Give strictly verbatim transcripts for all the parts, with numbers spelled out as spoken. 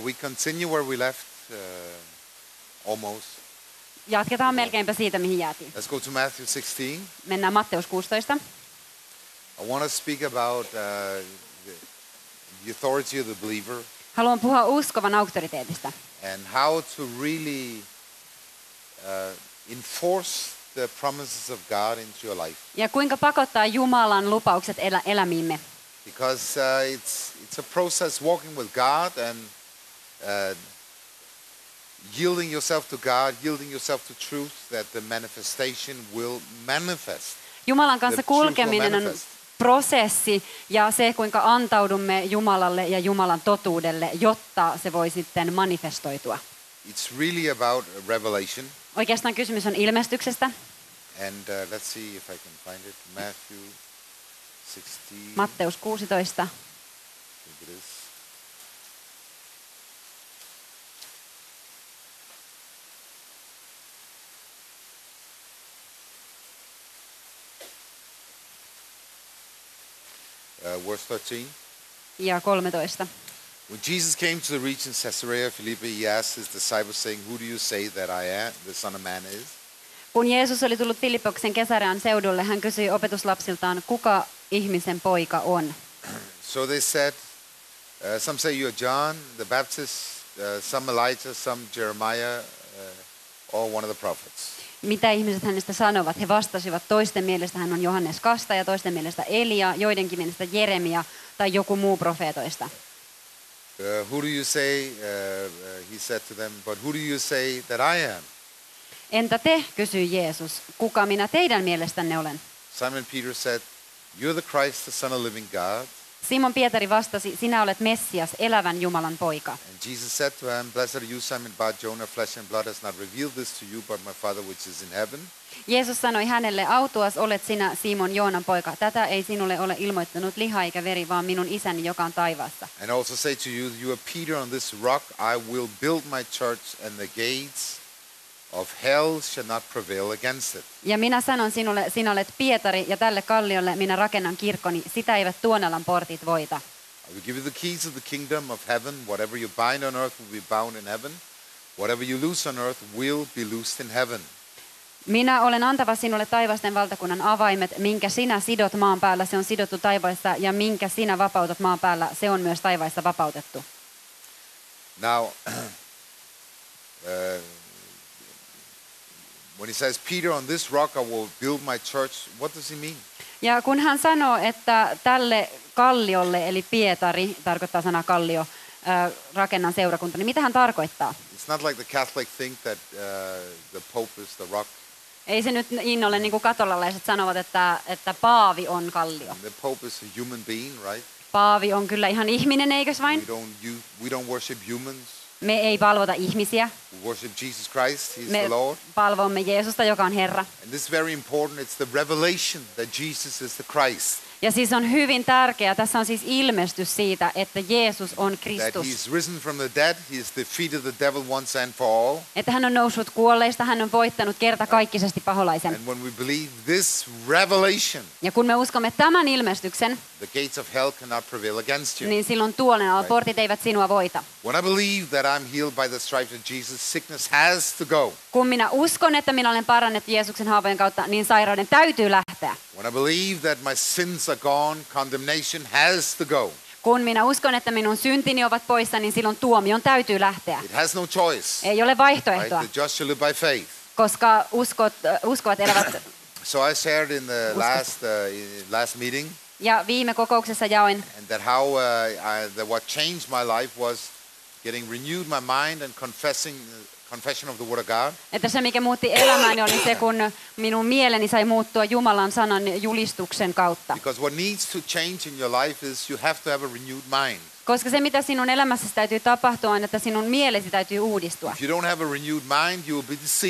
Uh, we continue where we left, uh, almost. Jatketaan melkeinpä siitä, mihin jäätiin. Let's go to Matthew sixteen. Mennään Matteus kuusitoista. I want to speak about uh, the, the authority of the believer Haluan puhua uskovan auktoriteetista. and how to really uh, enforce the promises of God into your life. Ja kuinka pakottaa Jumalan lupaukset elä, elämiimme. Because uh, it's it's a process walking with God and uh, yielding yourself to God, yielding yourself to truth, that the manifestation will manifest. Jumalan kanssa The truth will kulkeminen on manifest. prosessi ja se, kuinka antaudumme Jumalalle ja Jumalan totuudelle, jotta se voi sitten manifestoitua. It's really about a revelation. Oikeastaan kysymys on ilmestyksestä. And uh, let's see if I can find it. Matthew sixteen. Matteus kuusitoista. I think it is. Uh, verse thirteen. Ja kolmetoista. When Jesus came to the region Caesarea Philippi, he asked his disciples, saying, "Who do you say that I am, the Son of Man is?" Kun Jeesus oli tullut Filippoksen Kesarean seudulle, hän kysyi opetuslapsiltaan, kuka ihmisen poika on. So they said, uh, some say you are John the Baptist, uh, some Elijah, some Jeremiah, uh, or one of the prophets. Mitä ihmiset hänestä sanovat? He vastasivat, toisten mielestä hän on Johannes Kastaja, toisten mielestä Elia, joidenkin mielestä Jeremia tai joku muu profeetoista. Uh, who do you say, uh, uh, he said to them, but who do you say that I am? Entä te, kysyi Jeesus, kuka minä teidän mielestänne olen? Simon Peter said, you're the Christ, the Son of living God. Simon Pietari vastasi, sinä olet Messias, elävän Jumalan poika. And Jesus said to him, blessed are you, Simon Bar-Jonah, flesh and blood has not revealed this to you, but my Father which is in heaven. Jeesus sanoi hänelle, autuas olet sinä, Simon Joonan poika. Tätä ei sinulle ole ilmoittanut liha eikä veri, vaan minun isäni, joka on taivaassa. And also say to you, you are Peter, on this rock I will build my church, and the gates of hell shall not prevail against it. Ja minä sanon sinulle, sinä olet Pietari, ja tälle kalliolle minä rakennan kirkkoni, sitä eivät tuonelan portit voita. I will give you the keys of the kingdom of heaven. Whatever you bind on earth will be bound in heaven. Whatever you loose on earth will be loosed in heaven. Minä olen antava sinulle taivasten valtakunnan avaimet, minkä sinä sidot maan päällä, se on sidottu taivaissa, ja minkä sinä vapautat maan päällä, se on myös taivaissa vapautettu. Now, uh, when he says, Peter, on this rock I will build my church, what does he mean? Ja kun hän sanoo, että tälle kalliolle, eli Pietari, tarkoittaa sana kallio, äh, rakennan seurakunta, niin mitä hän tarkoittaa? It's not like the Catholic think that uh, the Pope is the rock. Ei se nyt niin ole niin kuin katolalaiset sanovat, että, että paavi on kallio. The Pope is a human being, right? Paavi on kyllä ihan ihminen, eikös We vain? don't, use, we don't worship humans. Me ei palvota ihmisiä. We worship Jesus Christ. He's Me the Lord. palvomme Jeesusta, joka on Herra. And this is very important. It's the revelation that Jesus is the Christ. Ja siis on hyvin tärkeää, tässä on siis ilmestys siitä, että Jeesus on That Kristus. he's risen from the dead. He has defeated the devil once and for all. Että hän on noussut kuolleista, hän on voittanut kertakaikkisesti paholaisen. And when we believe this revelation, Ja kun me uskomme tämän ilmestyksen, the gates of hell cannot prevail against you. niin silloin tuolen alla portit eivät sinua voita. When I believe that I'm healed by the stripes of Jesus, sickness has to go. Kun minä uskon, että minä olen parannettu Jeesuksen haavojen kautta, niin sairauden täytyy lähteä. When I believe that my sins are gone, condemnation has to go. Kun minä uskon, että minun syntini ovat poissa, niin silloin tuomion täytyy lähteä. It has no choice. Ei ole vaihtoehtoa, Right? The just shall live by faith. koska uskot, uskovat elävät. So I shared in the last uh, in last meeting, Ja viime kokouksessa jaoin, and that how uh, I, that what changed my life was getting renewed my mind and confessing confession of the word of God. että se mikä muutti elämääni oli se, kun minun mieleni sai muuttua Jumalan sanan julistuksen kautta. Because what needs to change in your life is you have to have a renewed mind. Koska se mitä sinun elämässäsi täytyy tapahtua on, että sinun mielesi täytyy uudistua. If you don't have a renewed mind, you will be deceived.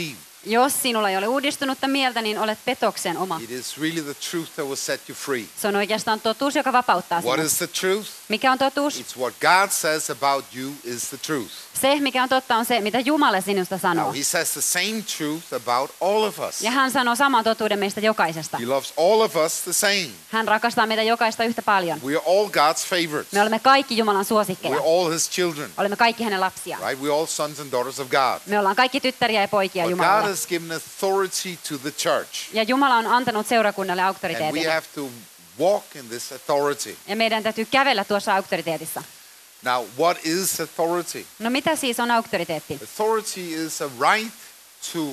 Jos sinulla ei ole uudistunutta mieltä, niin olet petoksen oma. It is really the truth that will set you free. Se on oikeastaan totuus, joka vapauttaa What sinut. is the truth? Mikä on totuus? It's what God says about you is the truth. Se, mikä on totta, on se, mitä Jumala sinusta Now, sanoo. he says the same truth about all of us. Ja hän sanoo saman totuuden meistä jokaisesta. He loves all of us the same. Hän rakastaa meitä jokaista yhtä paljon. We are all God's favorites. Me olemme kaikki Jumalan suosikkeja. We're all his children, Olemme kaikki hänen lapsiaan. right? We're all sons and daughters of God. Me ollaan kaikki tyttäriä ja poikia But God Jumalalle. has given authority to the church. Ja Jumala on antanut seurakunnalle And we auktoriteetin. have to walk in this authority. Ja meidän täytyy kävellä tuossa auktoriteetissa. Now, what is authority? No mitä siis on auktoriteetti? Authority is a right to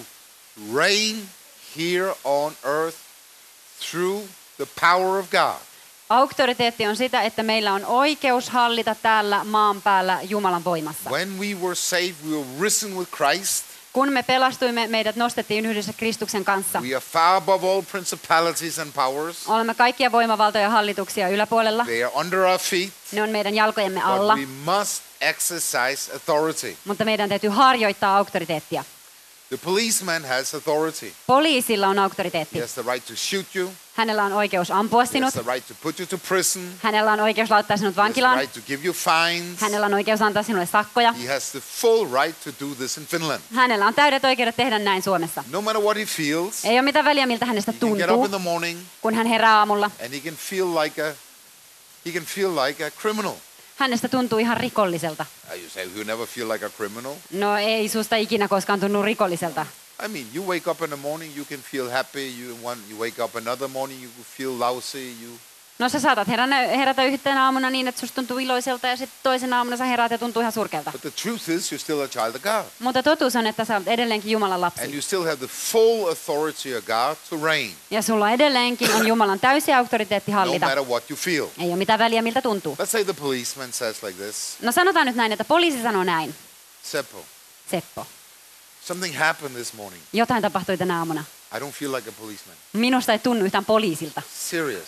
reign here on earth through the power of God. Auktoriteetti on sitä, että meillä on oikeus hallita täällä maan päällä Jumalan voimassa. When we were saved, we were risen with Christ. Kun me pelastuimme, meidät nostettiin yhdessä Kristuksen kanssa. We are far above all principalities and powers. Olemme kaikkia voimavaltoja ja hallituksia yläpuolella. They are under our feet, Ne on meidän jalkojemme but alla, we must exercise authority. mutta meidän täytyy harjoittaa auktoriteettia. The policeman has authority. Poliisilla on He auktoriteetti. has the right to shoot you. Hänellä on oikeus ampua He has sinut. the right to put you to prison. Hänellä on oikeus laittaa sinut He has the vankilaan. right to give you fines. Hänellä on oikeus antaa sinulle sakkoja. He has the full right to do this in Finland. Hänellä on täydet oikeudet tehdä näin Suomessa. No matter what he feels, Ei ole mitään väliä, miltä hänestä he can get up tuntuu, in the morning kun hän herää aamulla. and he can feel like a he can feel like a criminal. Hänestä tuntuu ihan rikolliselta. Uh, You say you never feel like a criminal. No ei susta ikinä koskaan tunnu rikolliselta. I mean, you wake up in the morning, you can feel happy. You want you wake up another morning, you feel lousy. You No sä saatat herätä, herätä yhtenä aamuna niin, että susta tuntuu iloiselta ja sitten toisena aamuna sä heräät ja tuntuu ihan surkealta. but the truth is, you're still a child of God, Mutta totuus on, että sä olet edelleenkin Jumalan and lapsi. you still have the full authority of God to reign, Ja sulla edelleenkin on Jumalan täysi auktoriteetti no hallita. matter what you feel. Ei ole mitään väliä, miltä tuntuu. Let's say the policeman says like this: No sanotaan nyt näin, että poliisi sanoo näin. Seppo, Seppo, something happened this morning. jotain tapahtui tänä aamuna. I don't feel like a policeman. Minusta ei tunnu yhtään poliisilta. Serious.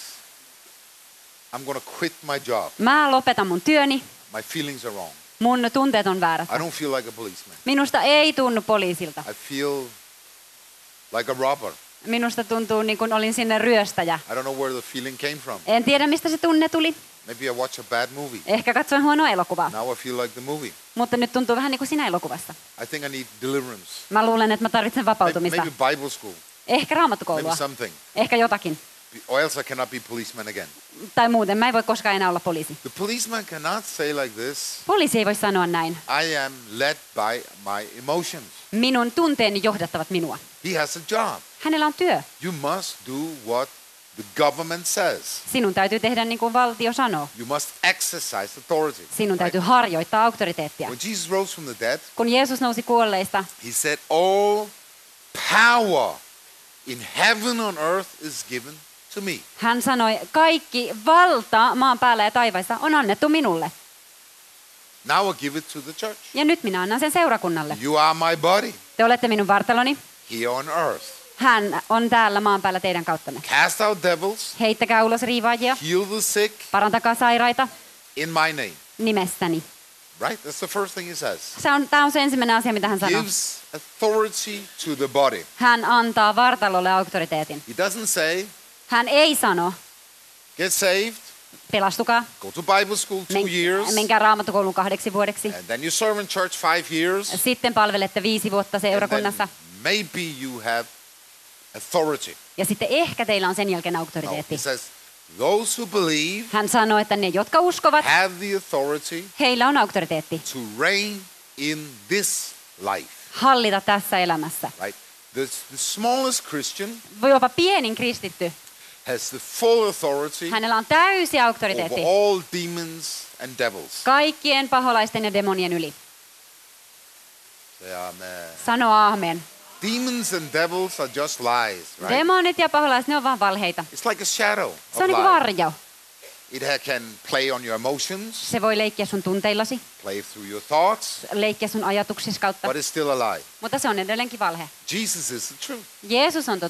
I'm gonna quit my job. Mä lopetan mun työni. My feelings are wrong. Mun tunteet on väärät. I don't feel like a policeman. Minusta ei tunnu poliisilta. I feel like a robber. Minusta tuntuu niin kuin olin sinne ryöstäjä. I don't know where the feeling came from. En tiedä, mistä se tunne tuli. Maybe I watch a bad movie. Ehkä katsoin huonoa elokuvaa. Now I feel like the movie. Mutta nyt tuntuu vähän niin kuin siinä elokuvassa. I think I need deliverance. Mä luulen, että mä tarvitsen Maybe, vapautumista. maybe Bible school. Ehkä Maybe raamattukoulua. something. Ehkä jotakin. Or else I cannot be policeman again. Tai muuten. Mä en voi koskaan enää olla poliisi. The policeman cannot say like this: Poliisi ei voi sanoa näin. I am led by my emotions. Minun tunteeni johdattavat minua. He has a job. Hänellä on työ. You must do what the government says. Sinun täytyy tehdä niin kuin valtio sanoo. You must exercise authority. Sinun right? täytyy harjoittaa auktoriteettia. When Jesus rose from the dead, Kun Jeesus nousi kuolleista, he said, all power in heaven on earth is given to me. hän sanoi, kaikki valta maan päällä ja taivaissa on annettu minulle. Now I give it to the church. Ja nyt minä annan sen seurakunnalle. You are my body Te olette minun vartaloni. here on earth. Hän on täällä maan päällä teidän kauttanne. Cast out devils, Heittäkää ulos riivaajia, heal the sick parantakaa sairaita in my name. nimestäni. Right? That's the first thing he says. Se on, tämä on se ensimmäinen asia, mitä hän sanoo. Gives authority to the body. Hän antaa vartalolle auktoriteetin. He doesn't say, Hän ei sano, get saved, pelastukaa, go to Bible school two men, years, menkää raamattukouluun kahdeksi vuodeksi. and then you serve in church five years, Sitten palvelette viisi vuotta and then seurakunnassa. maybe you have authority. Ja sitten ehkä teillä on sen jälkeen No, he auktoriteetti. says, those who believe Hän sanoo, että ne, jotka uskovat, have the authority heillä on auktoriteetti to reign in this life. hallita tässä elämässä. Right? The, the smallest Christian Jopa pienin kristitty, has the full authority hänellä on täysi over auktoriteetti all demons and devils. kaikkien paholaisten ja demonien yli. Say amen. Sano aamen. Demons and devils are just lies, right? Demonit ja paholaiset, ne on vaan valheita. It's like a shadow of Se on niin kuin lie. varjo. It ha- can play on your emotions, Se voi leikkiä sun tunteillasi, play through your thoughts, leikkiä sun ajatuksisi kautta, but it's still a lie. mutta se on edelleenkin valhe. Jesus is the truth. Jeesus on totuus.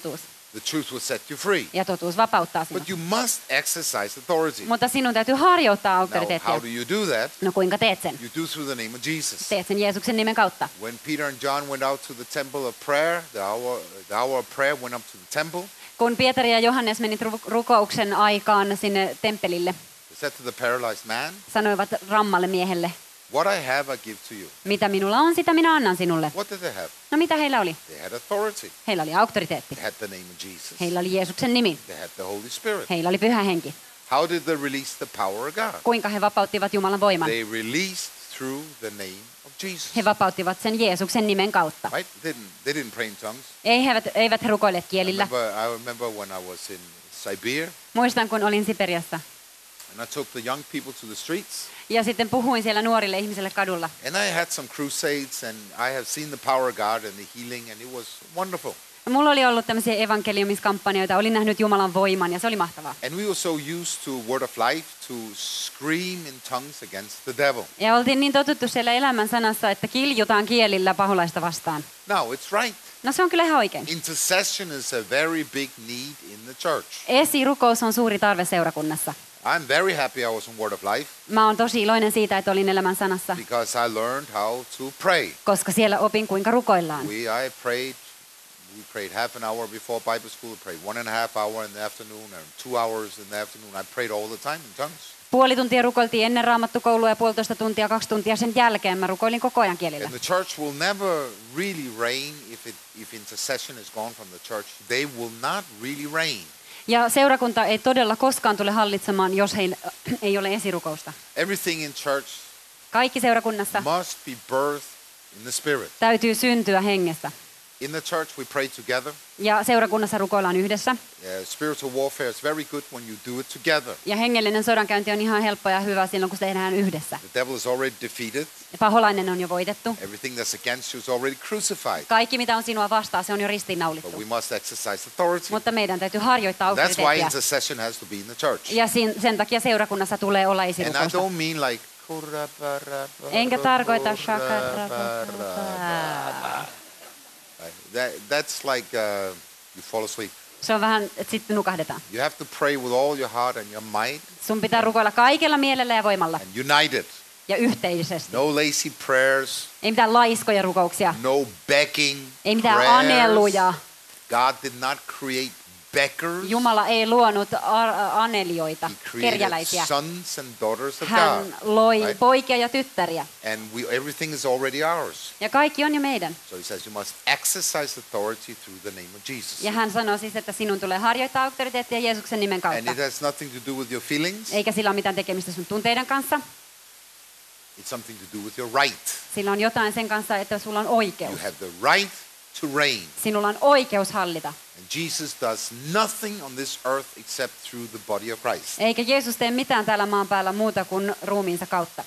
The truth will set you free. ja totuus vapauttaa sinut. But you must exercise authority. Mutta sinun täytyy harjoittaa Now, auktoriteettia. how do you do that? No kuinka teet sen? You do through the name of Jesus. Teet sen Jeesuksen nimen kautta. When Peter and John went out to the temple of prayer, the hour, the hour of prayer went up to the temple. Kun Pietari ja Johannes menivät ru- rukouksen aikaan sinne temppelille, They said to the paralyzed man, sanoivat rammalle miehelle, what I have I give to you. mitä minulla on, sitä minä annan sinulle. What did they have? No mitä heillä oli? They had authority. Heillä oli auktoriteetti. They had the name of Jesus. Heillä oli Jeesuksen nimi. They had the Holy Spirit. Heillä oli pyhä henki. How did they release the power of God? Kuinka he vapauttivat Jumalan voiman? They released through the name of Jesus. He vapauttivat sen Jeesuksen nimen kautta. Right? They didn't, they didn't pray in tongues. Ei he, eivät he rukoilleet I kielillä. remember, I remember when I was in Siberia Muistan, kun olin Siperiassa. and I took the young people to the streets. Ja sitten puhuin siellä nuorille ihmisille kadulla. And I had some crusades, and I have seen the power of God and the healing, and it was wonderful. Mulla oli ollut tämmöisiä evankeliumiskampanjoita, olin nähnyt Jumalan voiman ja se oli mahtavaa. And we were so used to Word of Life to scream in tongues against the devil. Ja oltiin niin totuttu siellä elämän sanassa, että kiljutaan kielillä paholaista vastaan. Now, it's right. No se on kyllä ihan oikein. Intercession is a very big need in the church. Esirukous on suuri tarve seurakunnassa. I'm very happy I was in Word of Life Mä oon tosi iloinen siitä, että olin elämän sanassa, because I learned how to pray. koska siellä opin, kuinka rukoillaan. We, I prayed, we prayed half an hour before Bible school, prayed one and a half hour in the afternoon, and two hours in the afternoon. I prayed all the time in tongues. Puoli tuntia rukoiltiin ennen raamattukoulua ja puolitoista tuntia, kaksi tuntia sen jälkeen. Mä rukoilin koko ajan kielillä. And the church will never really reign if, it, if intercession is gone from the church. They will not really reign. Ja seurakunta ei todella koskaan tule hallitsemaan, jos heillä ei ole esirukousta. Everything in church Kaikki seurakunnassa must be birthed in the Spirit. täytyy syntyä hengessä. In the church, we pray together. Ja seurakunnassa rukoillaan yhdessä. Uh, spiritual warfare is very good when you do it together. Ja hengellinen sodankäynti on ihan helppo ja hyvä silloin, kun se tehdään yhdessä. The devil is already defeated. Ja paholainen on jo voitettu. Everything that's against you is already crucified. Kaikki, mitä on sinua vastaan, se on jo But we ristiinnaulittu. must exercise authority. Mutta meidän täytyy harjoittaa That's why auktoriteettia. intercession has to be in the church. Ja sin- sen takia seurakunnassa tulee olla And I esirukousta. don't mean like... Enkä tarkoita shakara. That, that's like uh, you fall asleep. Se on vähän, että sitten nukahdetaan. You have to pray with all your heart and your might Sun pitää rukoilla kaikella mielellä ja voimalla and united. ja yhteisesti. No lazy prayers, Ei mitään laiskoja rukouksia. no begging Ei mitään prayers. aneluja. God did not create beggars. Jumala ei luonut ar- anelioita, He created kerjäläisiä. sons and daughters of Hän God. loi right? poikia ja tyttäriä. And we, everything is already ours. Ja kaikki on jo meidän. So he says you must exercise authority through the name of Jesus. Ja hän sanoo siis, että sinun tulee harjoittaa auktoriteettia Jeesuksen nimen And kautta. it has nothing to do with your feelings. Eikä sillä ole mitään tekemistä sun tunteiden kanssa. It's something to do with your right. Sillä on jotain sen kanssa, että sulla on You oikeus. have the right to reign. Sinulla on oikeus hallita. And Jesus does nothing on this earth except through the body of Christ. Eikä Jeesus tee mitään täällä maan päällä muuta kuin ruumiinsa kautta.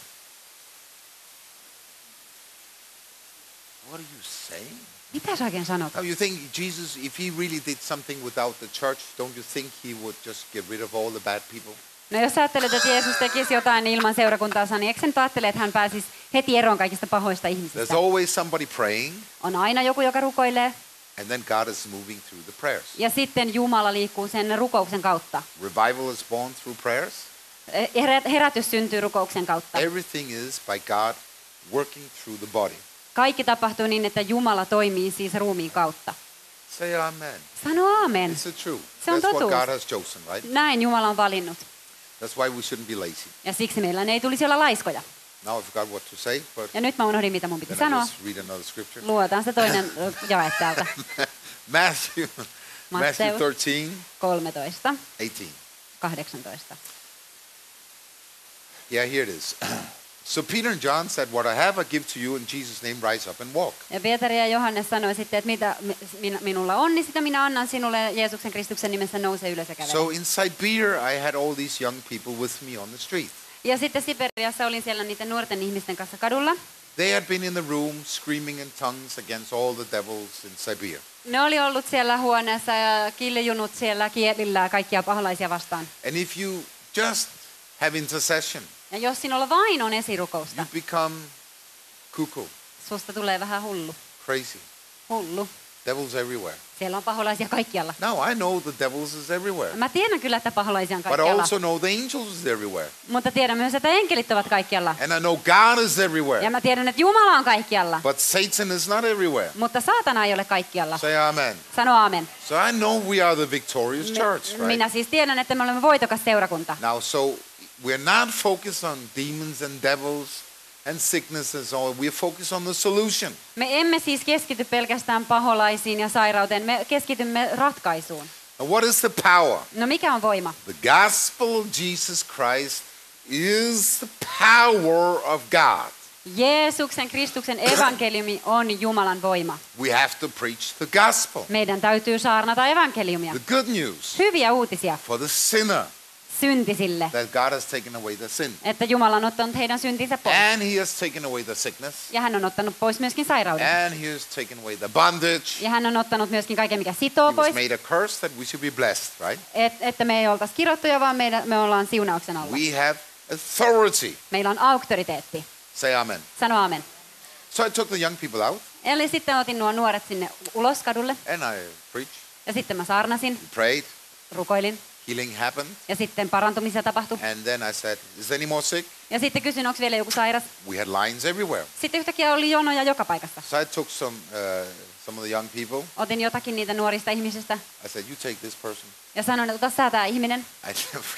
What are you saying? Mitä sä oikein sanot? Now you think Jesus, if he really did something without the church, don't you think he would just get rid of all the bad people? No jos sä ajattelet, että Jeesus tekisi jotain ilman seurakuntaansa, niin eikö sä nyt ajattele, että hän pääsisi heti eroon kaikista pahoista There's ihmisistä? always somebody praying, On aina joku, joka rukoilee, and then God is moving through the prayers. ja sitten Jumala liikkuu sen rukouksen kautta. Revival is born through prayers. Herät- Herätys syntyy rukouksen kautta. Everything is by God working through the body. Kaikki tapahtuu niin, että Jumala toimii siis ruumiin kautta. Say amen. Sano aamen. Is it true? Se on That's what totuus. God has chosen, right? Näin Jumala on valinnut. That's why we shouldn't be lazy. Ja siksi meillä ei tulisi olla laiskoja. Now I forgot what to say, but Ja nyt mä unohdin, mitä mun piti then I sanoa. just read another scripture. Luotaan se toinen ö, jae täältä. Matthew, Matthew Matteus. thirteen, kolmetoista, eighteen. kahdeksantoista. Yeah, here it is. So Peter and John said, what I have I give to you, in Jesus' name rise up and walk. Ja Pietari ja Johannes sanoi sitten, että mitä mi- minulla on, niin sitä minä annan sinulle Jeesuksen Kristuksen nimessä, nouse ylös ja kävele. So in Siberia, I had all these young people with me on the street. Ja sitten Siperiassa olin siellä niiden nuorten ihmisten kanssa kadulla. They had been in the room screaming in tongues against all the devils in Siberia. Ne oli ollut siellä huoneessa ja kiljunut siellä kielillä kaikkia paholaisia vastaan. And if you just have intercession, Ja jos sinulla vain on you esirukousta, become cuckoo, susta tulee vähän hullu. crazy. Hullu. Devil's everywhere. Siellä on paholaisia kaikkialla. Now I know the devils is everywhere. Mä tiedän kyllä, että paholaisia on But I kaikkialla. also know the angels is everywhere. Mutta tiedän myös, että enkelit ovat kaikkialla. And I know God is Ja everywhere. mä tiedän, että Jumala on kaikkialla. But Satan is not everywhere. Mutta saatana ei ole kaikkialla. Say amen. Sano aamen. So I know we are the victorious Mi- church, right? Minä siis tiedän, että me olemme voitokas seurakunta. Now, so we're not focused on demons and devils and sicknesses, or we're focused on the solution. Me emme siis keskity pelkästään paholaisiin ja sairauteen, me keskitymme ratkaisuun. Now, what is the power? No mikä on voima? The gospel of Jesus Christ is the power of God. Jeesuksen Kristuksen evankeliumi on Jumalan voima. We have to preach the gospel, Meidän täytyy saarnata evankeliumia. the good news Hyviä uutisia for the sinner syntisille, that God has taken away the sin. että Jumala on ottanut heidän syntinsä pois. And he has taken away the sickness. Ja hän on ottanut pois myöskin sairauden. And he has taken away the bondage. Ja hän on ottanut myöskin kaiken, mikä sitoo He was pois. made a curse that we should be blessed, right? Et, että me ei oltaisi kirottuja, vaan meidän, me ollaan siunauksen alla. We have authority. Meillä on auktoriteetti. Say amen. Sano aamen. So I took the young people out Eli sitten otin nuo nuoret sinne ulos kadulle. and I preached, Ja sitten mä saarnasin, prayed, rukoilin. healing happened. Ja sitten parantumisia tapahtui. And then I said, is any more sick? Ja sitten kysyin, onko vielä joku sairas. We had lines everywhere. Sitten yhtäkkiä oli jonoja joka paikassa. So I took some, uh, some of the young people. Otin jotakin niitä nuorista ihmisistä I said, you take this person. ja sanoin, että ota sä tää ihminen. I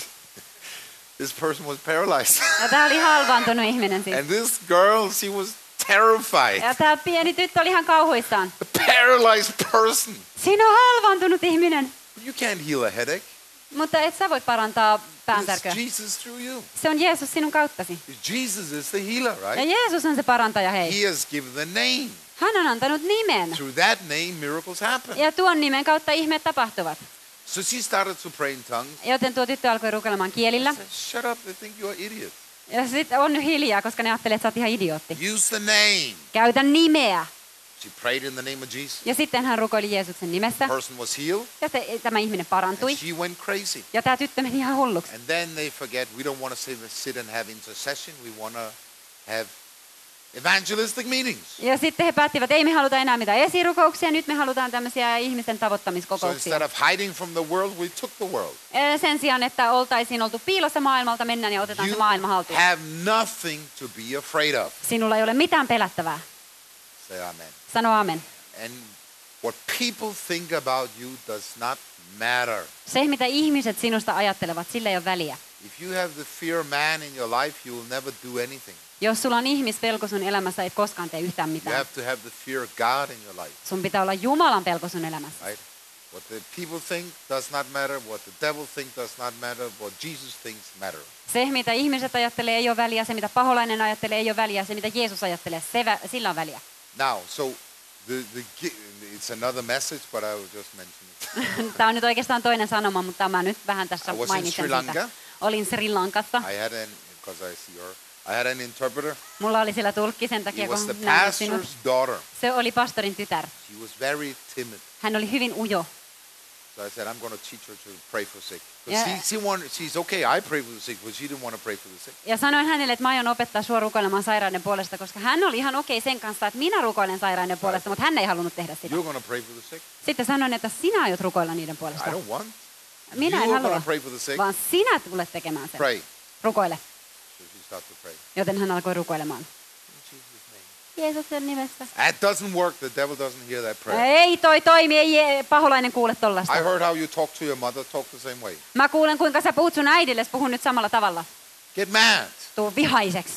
This person was paralyzed. Ja tää oli halvaantunut ihminen siis. And this girl, she was terrified. Ja tää pieni tyttö oli ihan kauhuissaan. A paralyzed person. Siinä on halvaantunut ihminen. You can't heal a headache. Mutta et sä voit parantaa It's päänsärkyä. Jesus through you. Se on Jeesus sinun kauttasi. Jesus is the healer, Ja right? Jeesus on se parantaja, hei. He has given the name. Hän on antanut nimen. Through that name, miracles happen. Ja tuon nimen kautta ihmeet tapahtuvat. So she started to pray in tongues. Joten tuo tyttö alkoi rukoilemaan kielillä. I said, shut up, they think you're an idiot. Ja sitten on nyt hiljaa, koska ne ajattelee, että sä oot ihan idiootti. Use the name. Käytä nimeä. She prayed in the name of Jesus. Ja sitten hän rukoili Jeesuksen nimessä. The person was healed. Ja se, tämä ihminen parantui. And she went crazy. Ja tämä tyttö meni ihan hulluksi. And then they forget we don't want to sit sit and have intercession. We want to have evangelistic meetings. Ja sitten he päättivät, ei me haluta enää mitään esirukouksia, nyt me halutaan tämmöisiä ihmisten So tavoittamiskokouksia. instead of hiding from the world, we took the world. Ee, Sen sijaan, että oltaisiin oltu piilossa maailmalta, mennään ja otetaan se You maailma haltuun. have nothing to be afraid of. Sinulla ei ole mitään pelättävää. Say amen. Sano amen. And what people think about you does not matter. Se, mitä ihmiset sinusta ajattelevat, sillä ei ole väliä. If you have the fear of man in your life, you will never do anything. Jos sulla on ihmispelko sun elämässä, et koskaan tee yhtään You mitään. have to have the fear of God in your life, Sun pitää olla Jumalan pelko sun elämässä. right? What the people think does not matter. What the devil thinks does not matter. What Jesus thinks matter. Se, mitä ihmiset ajattelee, ei ole väliä. Se, mitä paholainen ajattelee, ei ole väliä. Se, mitä Jeesus ajattelee, se, vä- sillä on väliä. Now, so the, the gi- it's another message, but I will just mention it. Tämä on nyt oikeastaan toinen sanoma, mutta mä nyt vähän tässä I was in mainitsen Sri Lanka. siitä. Olin Sri Lankassa. I had an, because I see her, I had an interpreter. Mulla oli siellä tulkki sen He takia, was the kun näin sinut. pastor's daughter. Se oli pastorin tytär. She was very timid. Hän oli hyvin ujo. So I said, I'm going to teach her to pray for sick. But Yeah. she, she wanted, she's okay, I pray for the sick, but she didn't want to pray for the sick. Ja sanoin hänelle, että mä aion opettaa sua rukoilemaan sairaiden puolesta, koska hän oli ihan okei sen kanssa, että minä rukoilen sairaiden puolesta, mutta hän ei halunnut tehdä sitä. You're going to pray for the sick? Sitten sanoin, että sinä aiot rukoilla niiden I puolesta. don't want. Minä en You are going halua, to pray for the sick? vaan sinä tulet tekemään sen. Pray. Rukoile. So she started to pray. Joten hän alkoi rukoilemaan. In Jesus' name. Jeesuksen nimessä. That doesn't work. The devil doesn't hear that prayer. Ei toi toimi, ei ei paholainen kuule tollasta. I heard how you talk to your mother, talk the same way. Mä kuulen, kuinka sä puhut sun äidillesi, puhun nyt samalla tavalla. Get mad. Tuu vihaiseksi.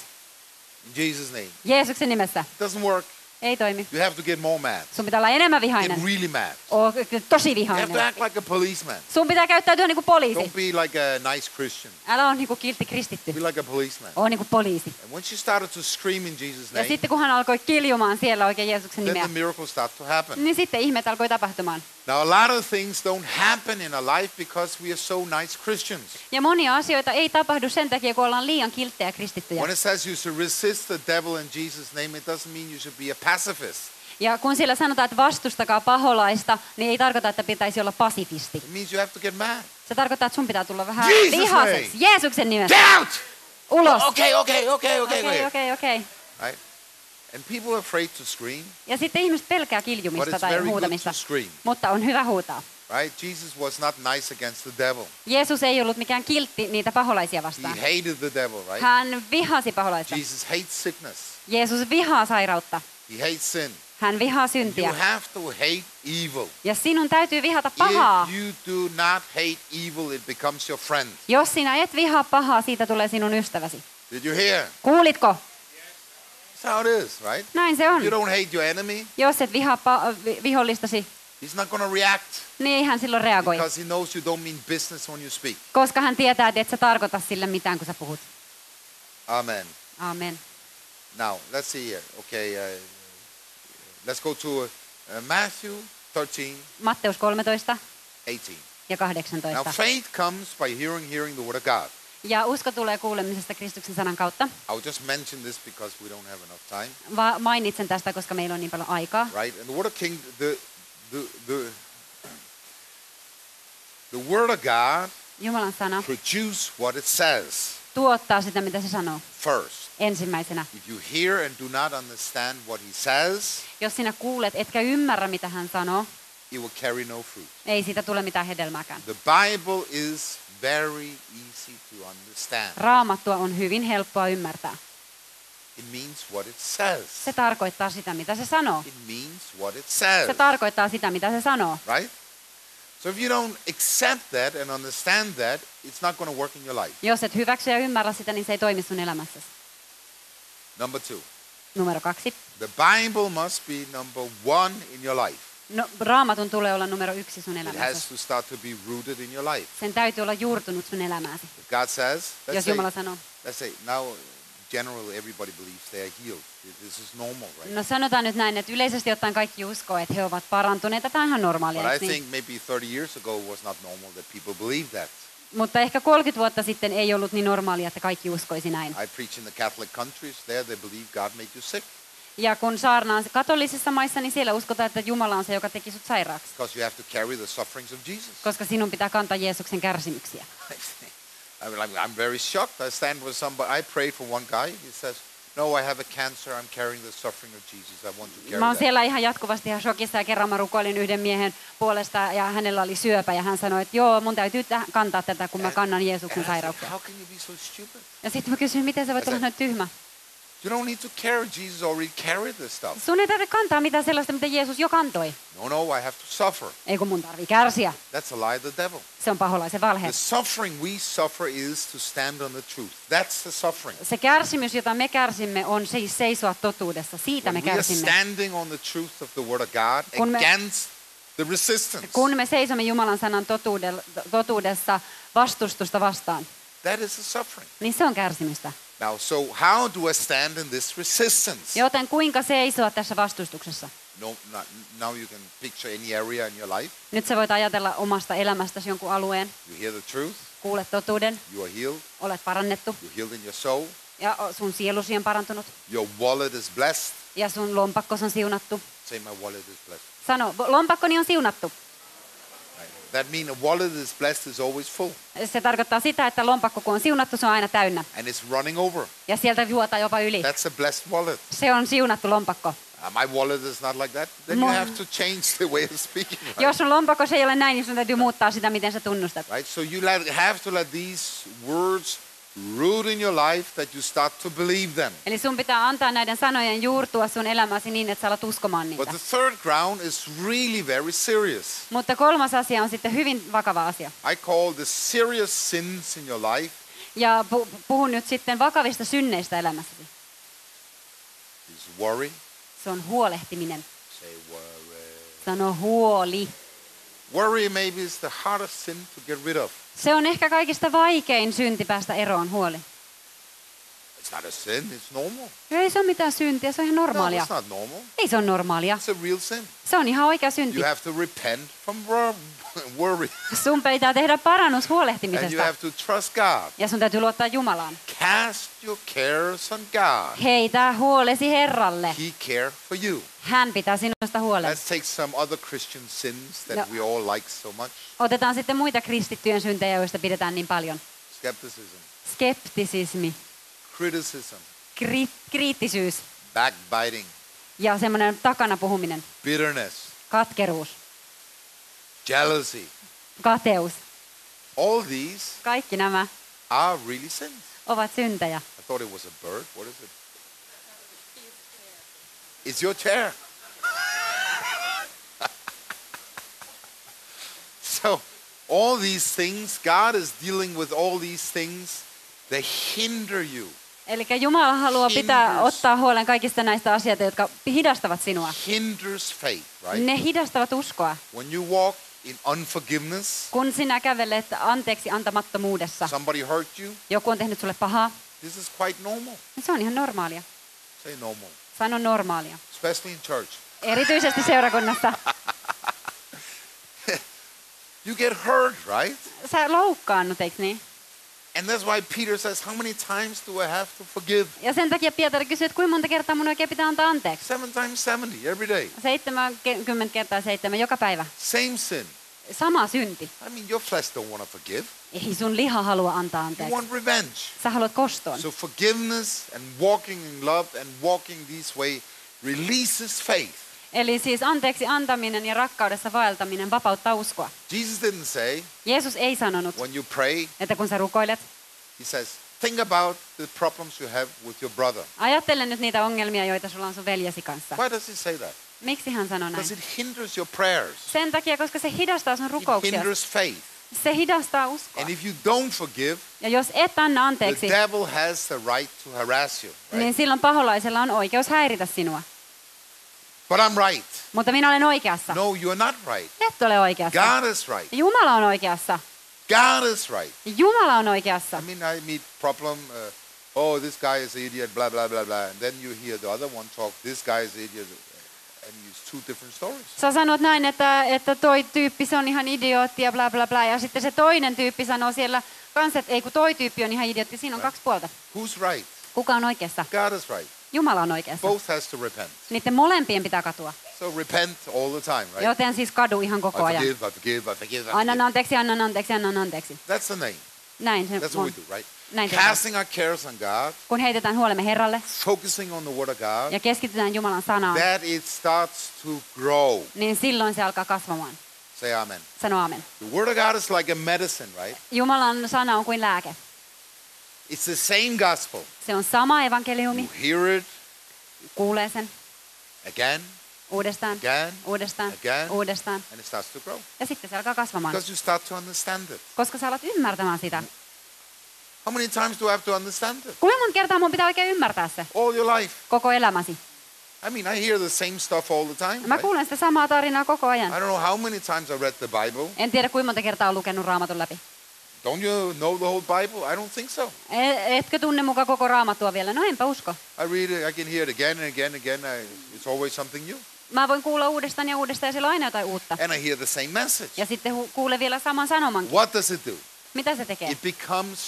In Jesus' name. Jeesuksen nimessä. It doesn't work. Ei toimi. You have to get more mad. Sun pitää olla enemmän Get vihainen. really mad. Oo, tosi You have to vihainen. act like a policeman. Sun pitää käyttäytyä niin kuin poliisi. Don't be like a nice Christian. Älä ole niin kuin kiltti kristitty. Be like a policeman. Oo niin kuin poliisi. And when she started to scream in Jesus' Ja name, sitten kun hän alkoi kiljumaan siellä oikein Jeesuksen then the nimeä, miracles start to happen. niin sitten ihmeet alkoi tapahtumaan. Now, a lot of things don't happen in our life because we are so nice Christians. Ja monia asioita ei tapahdu sen takia, kun ollaan liian kilttejä kristittyjä. When it says you should resist the devil in Jesus' name, it doesn't mean you should be a pacifist. Ja kun siellä sanotaan, että vastustakaa paholaista, niin ei tarkoita, että pitäisi olla pasifisti. It means you have to get mad. Se tarkoittaa, että sun pitää tulla vähän Jesus' vihaiseksi. Jeesuksen nimessä. Get out! Ulos. Okay, okay, okay, okay, Okei, okay. okei, okei. Right? And people are afraid to scream, Ja sitten ihmiset pelkää but kiljumista it's tai very good huutamista, to scream, mutta on hyvä huutaa. right? Jesus was not nice against the devil. Jeesus ei ollut mikään kiltti niitä paholaisia He vastaan. hated the devil, right? Hän vihasi paholaista. Jesus hates sickness. Jeesus vihaa sairautta. He hates sin. Hän vihaa You syntiä. have to hate evil. Ja sinun täytyy vihata pahaa. If you do not hate evil, it becomes your friend. Jos sinä et vihaa pahaa, siitä tulee sinun ystäväsi. Did you hear? Kuulitko? That's how it is, right? Näin se on. If you don't hate your enemy, Jos et vihaa pa- vi- vihollistasi, he's not going to react niin ei hän silloin reagoi. because he knows you don't mean business when you speak. Koska hän tietää, että et sä tarkoita sille mitään, kun sä puhut. Amen. Amen. Now, let's see here. Okay, uh, let's go to uh, Matthew thirteen, Matteus kolmetoista eighteen. ja Now, kahdeksantoista. faith comes by hearing, hearing the word of God. Ja usko tulee kuulemisesta Kristuksen sanan kautta. I'll just mention this because we don't have enough time, Va- mainitsen tästä, koska meillä on niin paljon aikaa. right? And the word of King, the the the the word of God Jumalan sana produce what it says tuottaa sitä, mitä se sanoo first. ensimmäisenä. If you hear and do not understand what he says, Jos sinä kuulet, etkä ymmärrä, mitä hän sanoo, it will carry no fruit. ei siitä tule mitään hedelmääkään. The Bible is very easy to understand. Raamattua on hyvin helppoa ymmärtää. It means what it says. Se tarkoittaa sitä, mitä se sanoo. It means what it says. Se tarkoittaa sitä, mitä se sanoo. Right? So if you don't accept that and understand that, it's not going to work in your life. Jos et hyväksy ja ymmärrä sitä, niin se ei toimi sun elämässäsi. Number two, Numero kaksi. the Bible must be number one in your life. No, raamatun tulee olla numero yksi sun It has elämässä. to start to be rooted in your life. Sen täytyy olla juurtunut sun elämääsi. If God says, let's Jos say, Jumala sanoo. let's say now generally everybody believes they are healed. This is normal, right? No sanotaan nyt näin, että yleisesti ottaen kaikki uskoo, että he ovat parantuneita. Tämä on ihan normaalia, But I eikö niin? think maybe thirty years ago was not normal that people believed that. Mutta ehkä kolmekymmentä vuotta sitten ei ollut niin normaalia, että kaikki uskoisi näin. I preach in the Catholic countries. There they believe God made you sick Ja kun saarnaan katolisissa maissa, niin siellä uskotaan, että Jumala on se, joka teki sut sairaaksi. because you have to carry the sufferings of Jesus. Koska sinun pitää kantaa Jeesuksen kärsimyksiä. I mean, I'm, I'm very shocked. I stand with somebody. I prayed for one guy. He says, "No, I have a cancer. I'm carrying the suffering of Jesus. I want to carry Mä oon that." siellä ihan jatkuvasti ihan shokissa ja kerran mä rukoilin yhden miehen puolesta ja hänellä oli syöpä ja hän sanoi, että joo, mun täytyy täh- kantaa tätä, kun mä kannan Jeesuksen And I said, sairauksia. how can you be so stupid? Ja sitten mä kysyin, miten sä voit olla noin tyhmä? You don't need to carry. Jesus already carried this stuff. Sun ei tarvitse kantaa mitään sellaista, mitä Jeesus jo kantoi. No, no, I have to suffer. Ei kun mun tarvii kärsiä. That's a lie of the devil. Se on paholaisen valhe. The suffering we suffer is to stand on the truth. That's the suffering. Se kärsimys, jota me kärsimme, on siis seisoa totuudessa. Siitä me When we are kärsimme. standing on the truth of the word of God Kun me- against the resistance. Kun me seisomme Jumalan sanan totuudel- totuudessa vastustusta vastaan, That is the suffering. niin se on kärsimystä. Now, so how do I stand in this resistance? Joten kuinka seisoa tässä vastustuksessa? No, not, now you can picture any area in your life. Nyt sä voit ajatella omasta elämästäsi jonkun alueen, You hear the truth. kuulet totuuden, You are healed. olet parannettu You're healed in your soul. ja sun sielusi on parantunut Your wallet is blessed. ja sun lompakkos on siunattu. Say, my wallet is blessed. Sano, lompakkoni on siunattu. Right. That means a wallet is blessed is always full. Se tarkoittaa sitä, että lompakko kun on siunattu, se on aina täynnä. And it's running over. Ja sieltä juotaan jopa yli. That's a blessed wallet. Se on siunattu lompakko. Uh, my wallet is not like that. Then Mo- you have to change the way of speaking. Right? Jos sun lompakossa ei ole näin, niin sun täytyy muuttaa sitä, miten sä tunnustat. Right? So you let, have to let these words root in your life that you start to believe them. Eli sun pitää antaa näiden sanojen juurtua sun elämäsi niin, että sä alat uskomaan But niitä. the third ground is really very serious. Mutta kolmas asia on sitten hyvin vakava asia. I call the serious sins in your life Ja pu- puhun nyt sitten vakavista synneistä elämässäsi. is worry. Se on huolehtiminen. Say worry. Sano huoli. Worry maybe is the hardest sin to get rid of. Se on ehkä kaikista vaikein synti päästä eroon, huoli. It's not a sin, it's normal. Ei se ole mitään syntiä, se on ihan No, normaalia. it's not normal. Ei se on normaalia. It's a real sin. Se on ihan oikea synti. You have to repent from wor- worry. Sun pitää tehdä parannus And you huolehtimisesta. have to trust God. Ja sun täytyy luottaa Jumalaan. Cast your cares on God. Heitä huolesi Herralle. He cared for you. Hän pitää sinusta huolen. Let's take some other Christian sins that No. we all like so much. Otetaan sitten muita kristittyjen syntejä, joista pidetään niin paljon. Skepticism, Skeptisismi, criticism, kri- kriittisyys, backbiting, ja semmoinen takana puhuminen, bitterness, katkeruus, jealousy. kateus. All these Kaikki nämä are really sins. ovat syntejä. I thought it was a bird. What is it? It's your chair. So, all these things, God is dealing with all these things. They hinder you. Eli Jumala haluaa pitää, Hinders. ottaa huolen kaikista näistä asioista, jotka hidastavat sinua. Hinders faith, right? Ne hidastavat uskoa. When you walk in unforgiveness, Kun sinä kävelet anteeksi antamattomuudessa, somebody hurt you, joku on tehnyt sulle pahaa, this is quite normal. niin se on ihan normaalia. Say normal. Sano normaalia. Especially in church. Erityisesti seurakunnassa. You get hurt, right? Sä loukkaannut, eikö niin? And that's why Peter says, how many times do I have to forgive? Ja sen takia Pietari kysyy, että kuinka monta kertaa mun oikein pitää antaa anteeksi? Seven times seventy, every day. seitsemänkymmentä kertaa seitsemän joka päivä. Same sin. Sama synti. I mean, your flesh don't want to forgive. Ei sun liha halua antaa You anteeksi. want revenge. Sä haluat kostoon. So forgiveness and walking in love and walking this way releases faith. Eli siis anteeksi antaminen ja rakkaudessa vaeltaminen vapauttaa uskoa. Jesus didn't say, Jeesus ei sanonut, when you pray, että kun sä rukoilet, he says, think about the problems you have with your brother. ajattele nyt niitä ongelmia, joita sulla on sun veljesi kanssa. Why does he say that? Miksi hän sanoi näin? Because it hinders your prayers. Sen takia, koska se hidastaa sun It rukouksia. hinders faith. Se hidastaa uskoa. And if you don't forgive, Ja jos et anna the anteeksi, devil has the right to harass you. Right? niin silloin paholaisella on oikeus häiritä sinua. But I'm right. Mutta minä olen oikeassa. No, you're not right. Et ole oikeassa. God is right. Jumala on oikeassa. God is right. Jumala on oikeassa. I mean, I meet problem. Uh, oh, this guy is an idiot. Blah blah blah blah. And then you hear the other one talk. This guy is an idiot, and it's two different stories. Sä sanot näin, että, että toi tyyppi se on ihan idiootti ja bla bla bla. Ja sitten se toinen tyyppi sanoo siellä kanssa, että ei kun toi tyyppi on ihan idiootti. Siinä on kaksi puolta. Who's right? Kuka on oikeassa? God is right. Jumala on oikeassa. Both has to repent. Niiden molempien pitää katua. So repent all the time, right? Joten siis kadu ihan I koko ajan. forgive, I forgive, I forgive. I Annan forgive. anteeksi, annan anteeksi, annan anteeksi. That's the name. Näin se That's what on. we do, right? Näin tehdään. Casting our cares on God, Kun heitetään huolemme Herralle focusing on the Word of God, ja keskitytään Jumalan sanaan, that it starts to grow. niin silloin se alkaa kasvamaan. Say amen. Sano aamen. The Word of God is like a medicine, right? Jumalan sana on kuin lääke. It's the same gospel. Se on sama evankeliumi. You hear it Kuulee sen again, uudestaan, again, uudestaan, again. uudestaan. and it starts to grow. Ja sitten se alkaa kasvamaan. Because you start to understand it. Koska sä alat ymmärtämään sitä. How many times do I have to understand it? Kuinka monta kertaa mun pitää oikein ymmärtää se? All your life. Koko elämäsi. I mean, I hear the same stuff all the time. Mä Right? kuulen sitä samaa tarinaa koko I ajan. don't know how many times I read the Bible. En tiedä kuinka monta kertaa on lukenut Raamatun läpi. Don't you know the whole Bible? I don't think so. E- Etkö tunne muka koko Raamattua vielä? No enpä usko. I read it, I can hear it again and again and again. I, it's always something new. Mä voin kuulla uudestaan ja uudestaan ja siellä on aina jotain uutta. And I hear the same message. Ja sitten hu- kuulen vielä saman sanoman. What does it do? Mitä se tekee? It becomes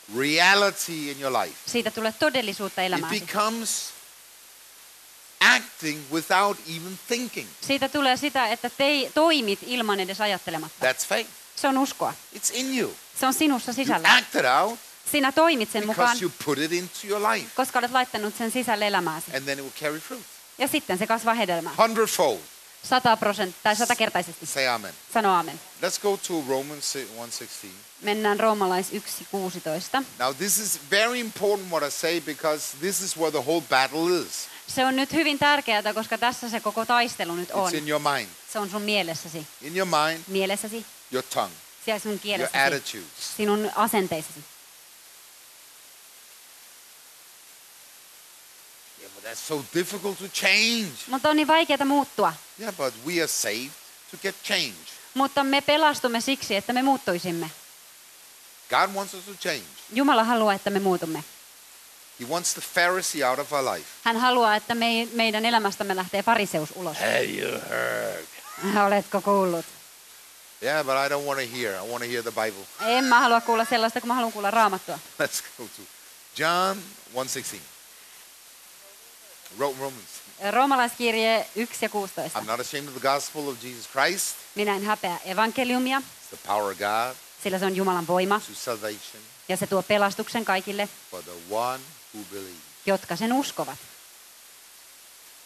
reality in your life. Siitä tulee todellisuutta It elämääsi. becomes acting without even thinking. Siitä tulee sitä, että te toimit ilman edes ajattelematta. That's faith. Se on uskoa. It's in you. Se on sinussa You sisällä. act it out Sinä toimit sen mukaan, because you put it into your life. koska olet laittanut sen sisälle elämääsi. And then it will carry fruit. Ja sitten se kasvaa hedelmää. Hundredfold. Sata prosenttia tai satakertaisesti. Say amen. Sano aamen. Let's go to Romans one sixteen. Mennään Roomalais yksi kuusitoista. Now this is very important what I say because this is where the whole battle is. Se on nyt hyvin tärkeää, koska tässä se koko taistelu nyt on. It's in your mind. Se on sun mielessäsi. In your mind, Mielessäsi, your tongue, siellä sun your kielessäsi, attitudes. sinun asenteissasi. Yeah, but that's so difficult to change. Mutta on niin vaikeaa muuttua. Yeah, but we are saved to get change. Mutta me pelastumme siksi, että me muuttuisimme. God wants us to change. Jumala haluaa, että me muutumme. He wants the Pharisee out of our life. Hän haluaa, että me, meidän elämästämme lähtee fariseus ulos. Have you heard? Oletko kuullut? Yeah, but I don't want to hear. I want to hear the Bible. En mä halua kuulla sellaista, kun mä haluan kuulla Raamattua. Let's go to John one sixteen. Ro- Romans. Roomalaiskirje yksi ja kuusitoista. I'm not ashamed of the gospel of Jesus Christ. Minä en häpeä evankeliumia, It's the power of God sillä se on Jumalan voima to salvation ja se tuo pelastuksen kaikille, for the one who believes. jotka sen uskovat.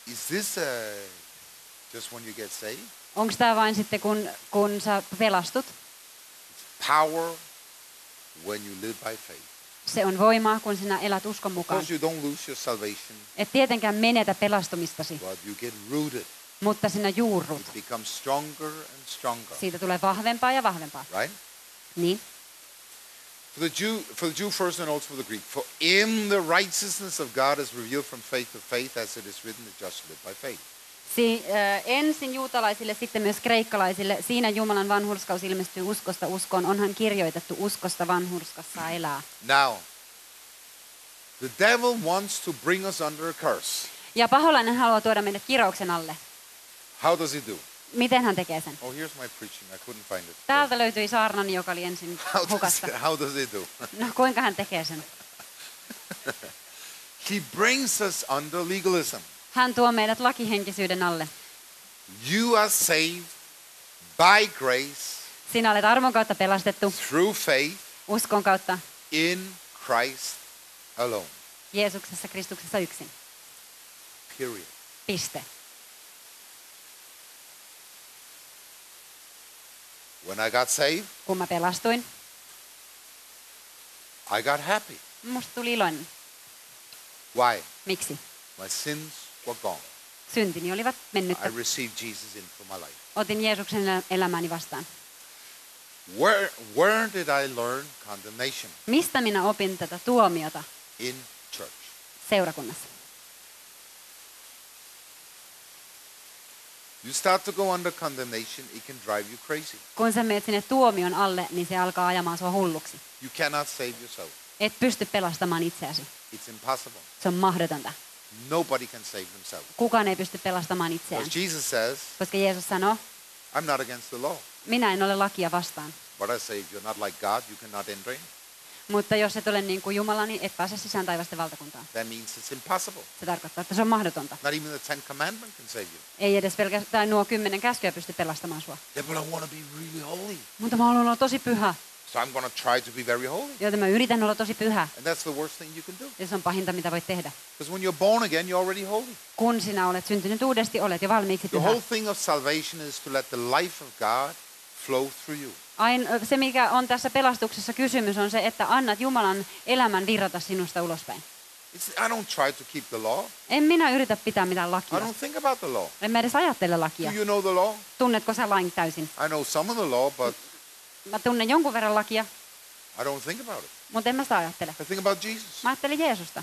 is this uh, just when you get saved? Onko tämä vain sitten, kun, kun sä pelastut? Power when you live by faith. Se on voimaa, kun sinä elät uskon Of mukaan. course, you don't lose your salvation, Et tietenkään menetä pelastumistasi, but you get rooted. mutta sinä juurrut. It becomes stronger and stronger. Siitä tulee vahvempaa ja vahvempaa. Right? Niin. For the Jew, for the Jew first and also for the Greek. For in the righteousness of God is revealed from faith to faith, as it is written, the just shall live by faith. Si- äh, ensin juutalaisille, sitten myös kreikkalaisille. Siinä Jumalan vanhurskaus ilmestyy uskosta uskoon. Onhan kirjoitettu uskosta vanhurskassa elää. Now, the devil wants to bring us under a curse. Ja paholainen haluaa tuoda meidät kirouksen alle. How does he do? Miten hän tekee sen? Oh, here's my preaching. I couldn't find it. Täältä löytyi saarnani, joka oli ensin How does, hukassa. how does he do? No kuinka hän tekee sen? He brings us under legalism. Hän tuo meidät lakihenkisyyden alle. You are saved by grace Sinä olet armon kautta pelastettu, through faith uskon kautta, in Christ alone. Jeesuksessa Kristuksessa yksin. Period. Piste. When I got saved, Kun mä pelastuin, I got happy. musta tuli iloinen. Why? Miksi? My sins were gone. Syntini olivat mennyttä. I received Jesus into my life. Otin Jeesuksen elä- elämääni vastaan. Where, where did I learn condemnation? Mistä minä opin tätä tuomiota In church. seurakunnassa? You start to go under condemnation, it can drive you crazy. Kun sä menet sinne tuomion alle, niin se alkaa ajamaan sua hulluksi. You cannot save yourself. Et pysty pelastamaan itseäsi. It's impossible. Se on mahdotonta. Nobody can save themselves. Kukaan ei pysty pelastamaan itseään. Because Jesus says, Koska Jeesus sanoo, I'm not against the law. minä en ole lakia vastaan. But I say, if you're not like God, you cannot enter in. Mutta jos et ole niin kuin Jumala, niin et pääse sisään taivasten valtakuntaan. That means it's impossible. Se tarkoittaa, että se on mahdotonta. Not even the Ten Commandments can save you. Ei edes pelkästään nuo kymmenen käskyä pysty pelastamaan sua. Yeah, but I want to be really holy. Mutta mä haluan olla tosi pyhä, So I'm going to try to be very holy. joten mä yritän olla tosi pyhä. And that's the worst thing you can do. Ja se on pahinta, mitä voit tehdä. Because when you're born again, you're already holy. Kun sinä olet syntynyt uudesti, olet jo valmiiksi The pyhä. whole thing of salvation is to let the life of God flow through you. Ain, se, mikä on tässä pelastuksessa kysymys, on se, että annat Jumalan elämän virrata sinusta ulospäin. It's, I don't try to keep the law. En minä yritä pitää mitään I lakia. don't think about the law. En mä edes ajattele Do lakia. you know the law? Tunnetko sä lain täysin? I know some of the law, but Mä tunnen jonkun verran lakia, I don't think about it. mutta en mä sitä ajattele. I think about Jesus. Mä ajattelin Jeesusta.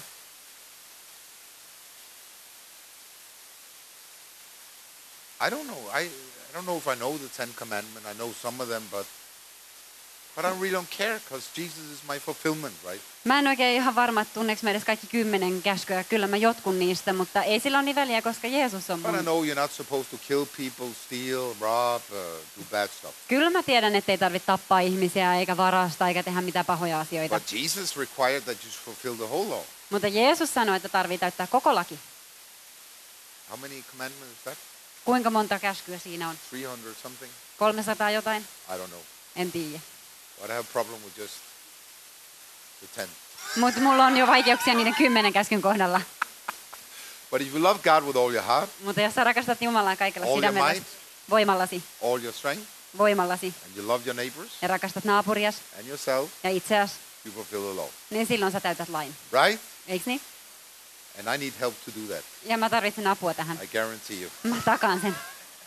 I don't know. I, I don't know if I know the Ten Commandments. I know some of them, but but I really don't care because Jesus is my fulfillment, right? Mä en oikein ihan varma, että tunneeko mä edes kaikki kymmenen käskyä. Kyllä mä jotkun niistä, mutta ei sillä ole niin väliä, koska Jeesus on But I mun. know you're not supposed to kill people, steal, rob, uh, do bad stuff. Kyllä mä tiedän, että ei tarvitse tappaa ihmisiä, eikä varastaa, eikä tehdä mitään pahoja asioita. But Jesus required that you fulfill the whole law. Mutta Jeesus sanoi, että tarvii täyttää koko laki. How many commandments is that? Kuinka monta käskyä siinä on? three hundred something? kolmesataa jotain? I don't know. En tiedä. But I have a problem with just the ten. Mutta mulla on jo vaikeuksia niiden kymmenen käskyn kohdalla. But if you love God with all your heart, Mutta jos sä rakastat Jumalaa kaikella All your sydämellä, might. voimallasi, all your strength, voimallasi, and you love your neighbors ja rakastat naapurias and yourself, ja itseäsi, you fulfill the law. niin silloin sä täytät lain. Right? Eiks niin? And I need help to do that. Ja mä tarvitsen apua tähän. I guarantee you. Mä takaan sen.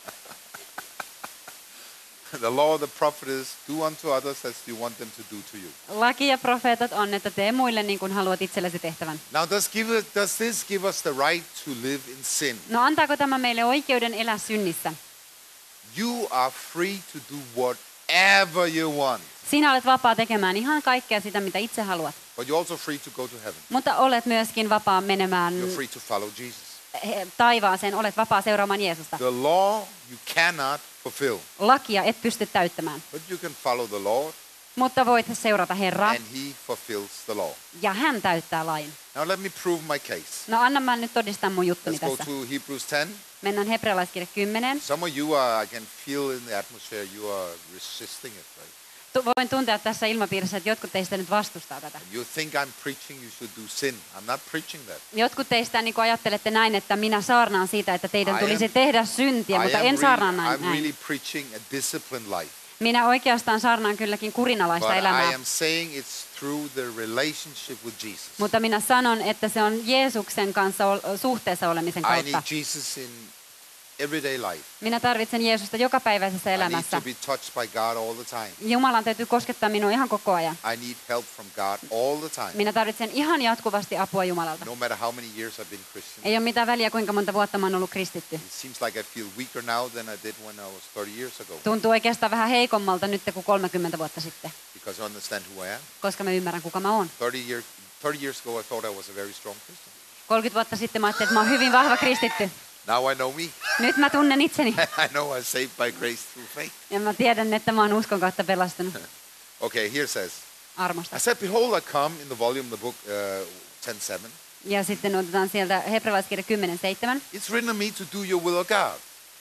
The law of the prophet is do unto others as you want them to do to you. Laki ja profeetat on, että tee muille niin kuin haluat itsellesi tehtävän. Now, does, give it, does this give us the right to live in sin? No antaako tämä meille oikeuden elää synnissä? You are free to do whatever you want, Sinä olet vapaa tekemään ihan kaikkea sitä, mitä itse haluat. but you're also free to go to heaven. Mutta olet myöskin vapaa menemään You're free to follow Jesus. he- taivaaseen, olet vapaa seuraamaan Jeesusta. The law you cannot fulfill, Lakia et pysty täyttämään, but you can follow the Lord, mutta voit seurata Herraa and He fulfills the law. ja hän täyttää lain. Now, let me prove my case. No anna mä nyt todistaa mun juttuni Let's go tässä. to Hebrews ten. Mennään hebrealaiskirja kymmenen. Some of you are, I can feel in the atmosphere, you are resisting it, right? tu- voin tuntea tässä ilmapiirissä, että jotkut teistä nyt vastustaa tätä. You think I'm preaching you should do sin. I'm not preaching that. Jotkut teistä niin kuin ajattelette näin, että minä saarnaan siitä, että teidän I tulisi am- tehdä syntiä, I mutta am en saarnaa really, näin. I'm näin. really preaching a disciplined life. Minä oikeastaan saarnaan kylläkin kurinalaista But elämää, I am saying it's through the relationship with Jesus. mutta minä sanon, että se on Jeesuksen kanssa ol- suhteessa olemisen I need kautta. Jesus in everyday life. Minä tarvitsen Jeesusta jokapäiväisessä I need elämässä. to be touched by God all the time. Jumalan täytyy koskettaa minua ihan koko ajan. I need help from God all the time. Minä tarvitsen ihan jatkuvasti apua Jumalalta. No matter how many years I've been Christian. Ei ole mitään väliä, kuinka monta vuotta mä oon ollut kristitty. It seems like I feel weaker now than I did when I was thirty years ago. Tuntuu oikeastaan vähän heikommalta nyt kuin kolmekymmentä vuotta sitten, Because I understand who I am. koska mä ymmärrän, kuka mä oon. thirty, year, thirty years ago I thought I was a very strong Christian. kolmekymmentä vuotta sitten mä ajattelin, että mä oon hyvin vahva kristitty. Now I know me. Nyt mä tunnen itseni I know I'm saved by grace through faith. ja mä tiedän, että mä oon uskon kautta pelastunut Okay, here says, armosta. I said, behold, I come in the volume, the book uh, ten seven. Ja sitten otetaan sieltä hebrealaiskirja kymmenen seitsemän. It's written of me to do your will of God.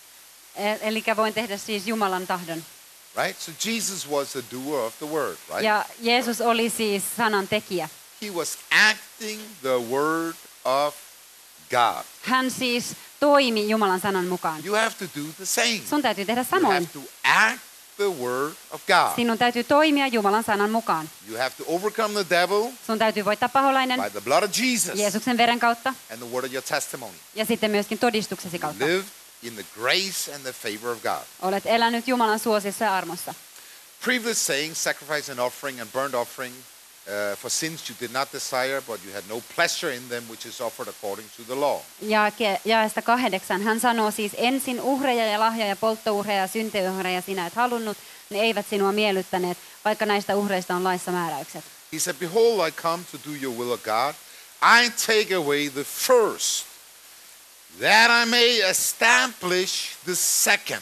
Eli voin tehdä siis Jumalan tahdon. Right? So Jesus was the doer of the word, right? Ja Jeesus oli siis sanan tekijä. He was acting the word of God. Hän siis toimi Jumalan sanan mukaan. You have to do the same. Sun täytyy tehdä You have samoin. to act the word of God. Sinun täytyy toimia Jumalan sanan mukaan. You have to overcome the devil Sun täytyy voittaa paholainen by the blood of Jesus Jeesuksen veren kautta and the word of your testimony. ja sitten myöskin todistuksesi kautta. Live in the grace and the favor of God. Olet elänyt Jumalan suosissa ja armossa. Previous saying, sacrifice and offering and burnt offering uh, for sins you did not desire, but you had no pleasure in them, which is offered according to the law. Ja ke- jaesta kahdeksan. Hän sanoo siis ensin uhreja ja lahjoja ja polttouhreja ja synteuhreja sinä et halunnut. Ne eivät sinua miellyttäneet, vaikka näistä uhreista on laissa määräykset. He said, behold, I come to do your will of God. I take away the first, that I may establish the second.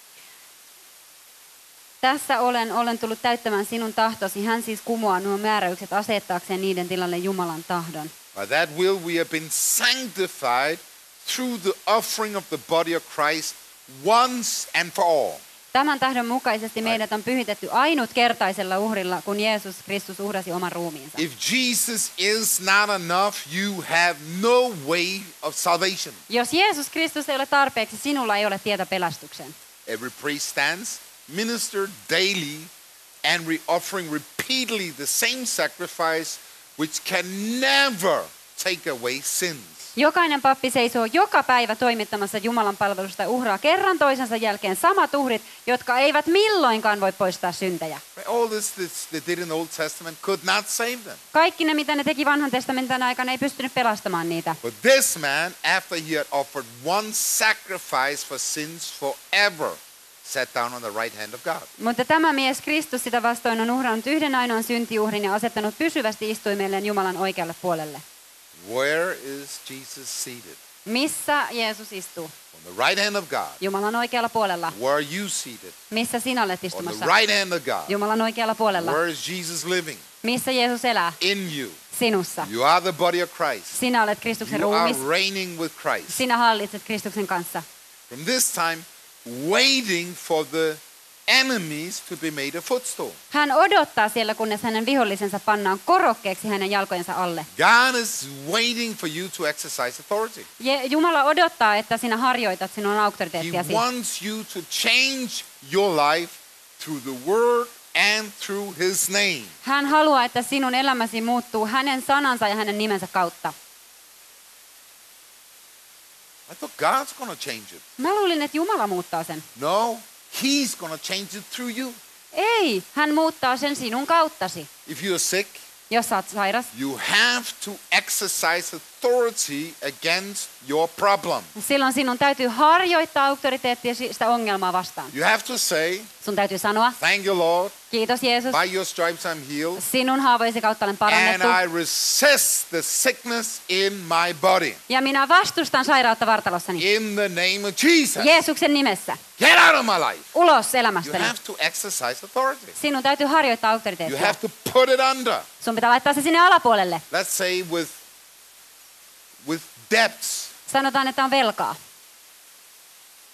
Tässä olen, olen tullut täyttämään sinun tahtosi. Hän siis kumoaa nuo määräykset asettaakseen niiden tilalle Jumalan tahdon. By that will we have been sanctified through the offering of the body of Christ once and for all. Tämän tahdon mukaisesti meidät on pyhitetty ainutkertaisella uhrilla, kun Jeesus Kristus uhrasi oman ruumiinsa. If Jesus is not enough, you have no way of salvation. Jos Jeesus Kristus ei ole tarpeeksi, sinulla ei ole tietä pelastukseen. Every priest stands, minister daily, and re- offering repeatedly the same sacrifice, which can never take away sins. Jokainen pappi seisoo joka päivä toimittamassa Jumalan palvelusta ja uhraa kerran toisensa jälkeen samat uhrit, jotka eivät milloinkaan voi poistaa syntejä. All this, this they did in the Old Testament could not save them. Kaikki ne, mitä ne teki vanhan testamentin aikana, ei pystynyt pelastamaan niitä. But this man, after he had offered one sacrifice for sins forever, sat down on the right hand of God. Mutta tämä mies Kristus sitä vastoin on uhrannut yhden ainoan syntiuhrin ja asettanut pysyvästi istuimelleen Jumalan oikealle puolelle. Where is Jesus seated? Missä Jeesus istuu? On the right hand of God. Jumalan oikealla puolella. Where are you seated? Missä sinä olet On istumassa? the right hand of God. Jumalan oikealla puolella. Where is Jesus living? Missä Jeesus elää? In you. Sinussa. You are the body of Christ. Sinä olet Kristuksen You are ruumis. reigning with Christ. Sinä hallitset Kristuksen kanssa. From this time, waiting for the enemies to be made a footstool. Hän odottaa siellä, kunnes hänen vihollisensa pannaan korokkeeksi hänen jalkojensa alle. God is waiting for you to exercise authority. Je- Jumala odottaa, että sinä harjoitat sinun He auktoriteettiasi. wants you to change your life through the word and through his name. Hän haluaa, että sinun elämäsi muuttuu hänen sanansa ja hänen nimensä kautta. I thought God's going to change it. Mä luulin, että Jumala muuttaa sen. No, he's going to change it through you. Ei, hän muuttaa sen sinun kauttasi. If you're sick, Jos sä oot sairas, you have to exercise authority against your problem. silloin sinun täytyy harjoittaa auktoriteettia sitä ongelmaa vastaan. You have to say, Sun täytyy sanoa, thank you, Lord. kiitos Jeesus, By your stripes I'm healed. sinun haavoisi kautta olen And parannettu. I resist the sickness in my body. Ja minä vastustan sairautta vartalossani. In the name of Jesus. Jeesuksen nimessä. Get out of my life. Ulos You elämästäni. have to exercise authority. Sinun täytyy harjoittaa You auktoriteettia. have to put it under. Sun pitää laittaa se sinne alapuolelle. Let's say with, with debts. Sanotaan, että on velkaa.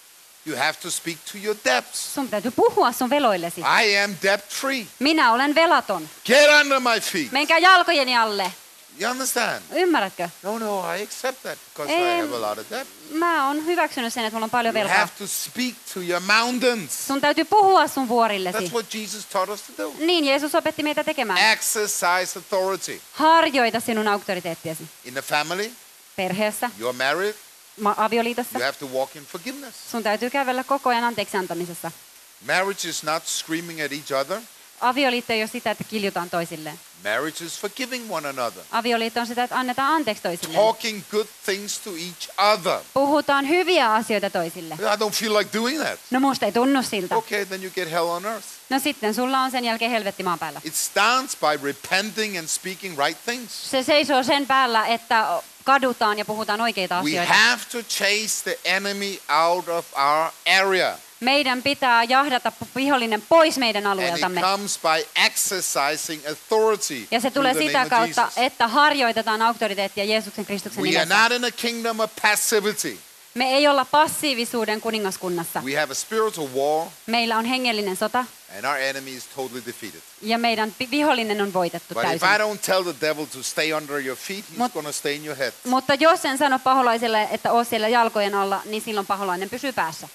You have to speak to your debts. Sun täytyy puhua sun veloillesi. I am debt free. Minä olen velaton. Get under my feet. Menkää jalkojeni alle. You understand? Ymmärrätkö? No, no, I accept that because I Em, have a lot of debt. Mä oon hyväksynyt sen, että mulla on paljon You velkaa. have to speak to your mountains. Sun täytyy puhua sun That's vuorillesi. what Jesus taught us to do. Niin, Jeesus opetti meitä tekemään. Exercise authority. Harjoita sinun auktoriteettiasi. In the family, Perheessä, you're married, ma- avioliitossa. you have to walk in forgiveness. Sun täytyy kävellä koko ajan anteeksi antamisessa. Marriage is not screaming at each other. Avioliitto ei ole sitä, että kiljutaan toisilleen. Marriage is forgiving one another. Avioliitto on sitä, että annetaan anteeksi toisilleen. Talking good things to each other. Puhutaan hyviä asioita toisille. I don't feel like doing that. No musta ei tunnu siltä. Okay, then you get hell on earth. No sitten sulla on sen jälkeen helvetti maan päällä. It stands by repenting and speaking right things. Se seisoo sen päällä, että kadutaan ja puhutaan oikeita We asioita. have to chase the enemy out of our area. Meidän pitää jahdata vihollinen pois meidän And it alueeltamme. comes by exercising authority Ja se through tulee the sitä name of kautta, Jesus. että harjoitetaan auktoriteettia Jeesuksen Kristuksen We are nimessä. not in a kingdom of passivity. Me ei olla passiivisuuden kuningaskunnassa. We have a spiritual war, Meillä on hengellinen sota and our enemy is totally defeated. ja meidän pi- vihollinen on voitettu But if täysin. I don't tell the devil to stay under your feet, he's Mut- going to stay in your head. Mutta jos en sano paholaiselle, että oo siellä jalkojen alla, niin silloin paholainen pysyy päässä.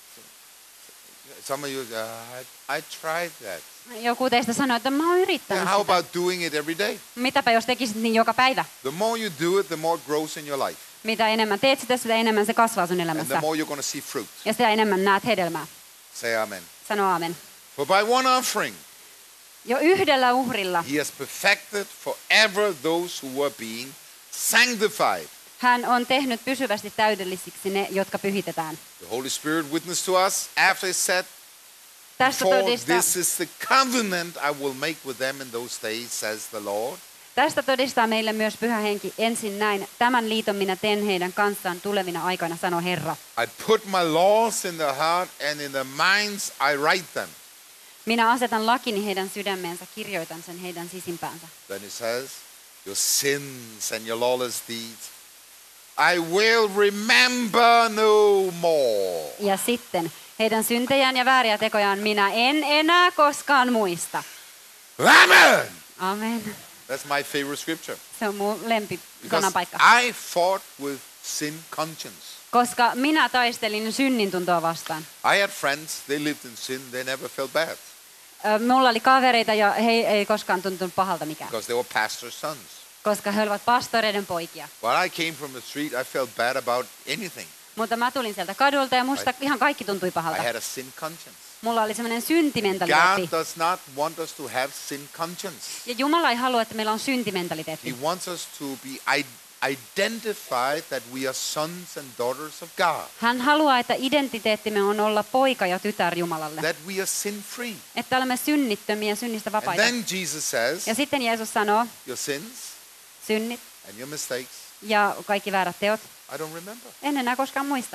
Some of you, uh, I, I tried that. Joku teistä sanoi, että mä oon yrittänyt Yeah, how sitä. about doing it every day? Mitäpä jos tekisit niin joka päivä? The more you do it, the more it grows in your life. Mitä enemmän teet sitä, sitä enemmän se kasvaa sun And the elämässä. more you're going to see fruit. Ja sitä enemmän näet hedelmää. Say amen. Sano aamen. For by one offering, Jo yhdellä uhrilla he has perfected forever those who were being sanctified. hän on tehnyt pysyvästi täydellisiksi ne, jotka pyhitetään. The Holy Spirit witnessed to us after he said, Tästä for todistaa, this is the covenant I will make with them in those days, says the Lord. tästä todistaa meille myös Pyhä Henki ensin näin. Tämän liiton minä teen heidän kanssaan tulevina aikoina, sanoo Herra. I put my laws in the heart and in the minds I write them. Minä asetan lakini heidän sydämeensä, kirjoitan sen heidän sisimpäänsä. Then he says, your sins and your lawless deeds, I will remember no more. Ja sitten heidän syntejään ja vääriä tekojaan minä en enää koskaan muista. Amen! Amen. That's my favorite scripture. Se on mun lempi Because sanapaikka. I fought with sin conscience. Koska minä taistelin synnintuntoa vastaan. I had friends, they lived in sin, they never felt bad Ö, Mulla oli kavereita ja he ei koskaan tuntunut pahalta mikään. because they were pastor's sons. Koska he olivat pastoreiden poikia. When I came from the street, I felt bad about anything. Mutta mä tulin sieltä kadulta ja musta ihan kaikki tuntui I pahalta. had a sin conscience. Mulla oli semmoinen God syntimentaliteetti. does not want us to have sin conscience. Ja Jumala ei halua, että meillä on He syntimentaliteetti. wants us to be i- identified that we are sons and daughters of God. Hän haluaa, että identiteettimme on olla poika ja tytär Jumalalle. That we are sin free. Että olemme synnittömiä, synnistä And vapaita. then Jesus says, Ja sitten Jeesus sanoo, your sins synnit and your mistakes, ja kaikki väärät teot, I don't remember. en enää koskaan muista.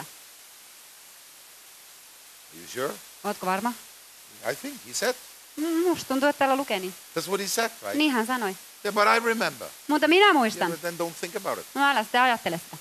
Are you sure? Ootko varma? I think he said. Mm, Musta tuntuu, että täällä lukee niin. That's what he said, right? Niin hän sanoi. Yeah, but I remember. Mutta minä Yeah, muistan. but then don't think about it. No älä sitten ajattele sitä.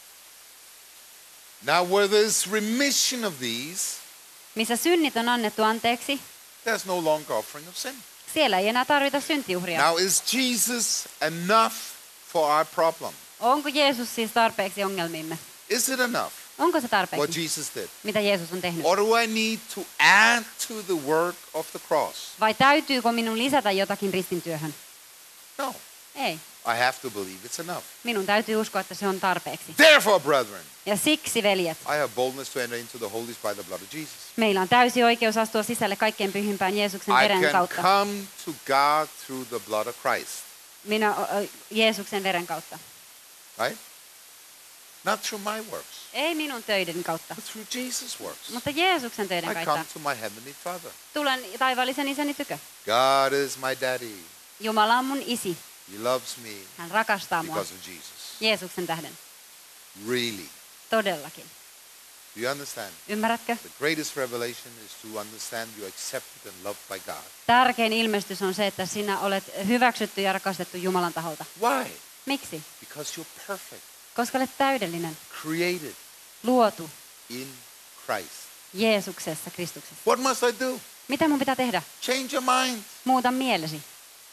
Now, where there's remission of these, Missä synnit on annettu anteeksi, there's no longer offering of sin. siellä ei enää tarvita syntiuhria. Now, is Jesus enough for our problem? Onko Jeesus siis tarpeeksi ongelmiimme? Is it enough Onko se what tarpeeksi, Jesus did? mitä Jeesus on tehnyt? Or do I need to add to the work of the cross? Vai täytyykö minun lisätä jotakin ristintyöhön? No. Ei. I have to believe it's enough. Minun täytyy uskoa, että se on tarpeeksi. Therefore, brethren, Ja siksi, veljet, I have boldness to enter into the holies by the blood of Jesus. meillä on täysi oikeus astua sisälle kaikkein pyhimpään Jeesuksen I veren can kautta. come to God through the blood of Christ. Minä, ö, ö, Jeesuksen veren kautta. Right? Not through my works, Ei minun töiden kautta, but through Jesus' works. mutta Jeesuksen töiden I come kautta. to my heavenly Father. Tulen taivaallisen isäni tykö. God is my daddy. Jumala on mun isi. He loves me Hän rakastaa mua because of Jesus. Jeesuksen tähden. Really. Todellakin. Do you understand? Ymmärrätkö? The greatest revelation is to understand you're accepted and loved by God. Tärkein ilmestys on se, että sinä olet hyväksytty ja rakastettu Jumalan taholta. Why? Miksi? Because you're perfect, Koska olet täydellinen, created luotu in Christ. Jeesuksessa, Kristuksessa. What must I do? Mitä mun pitää tehdä? Change your mind. Muuta mielesi.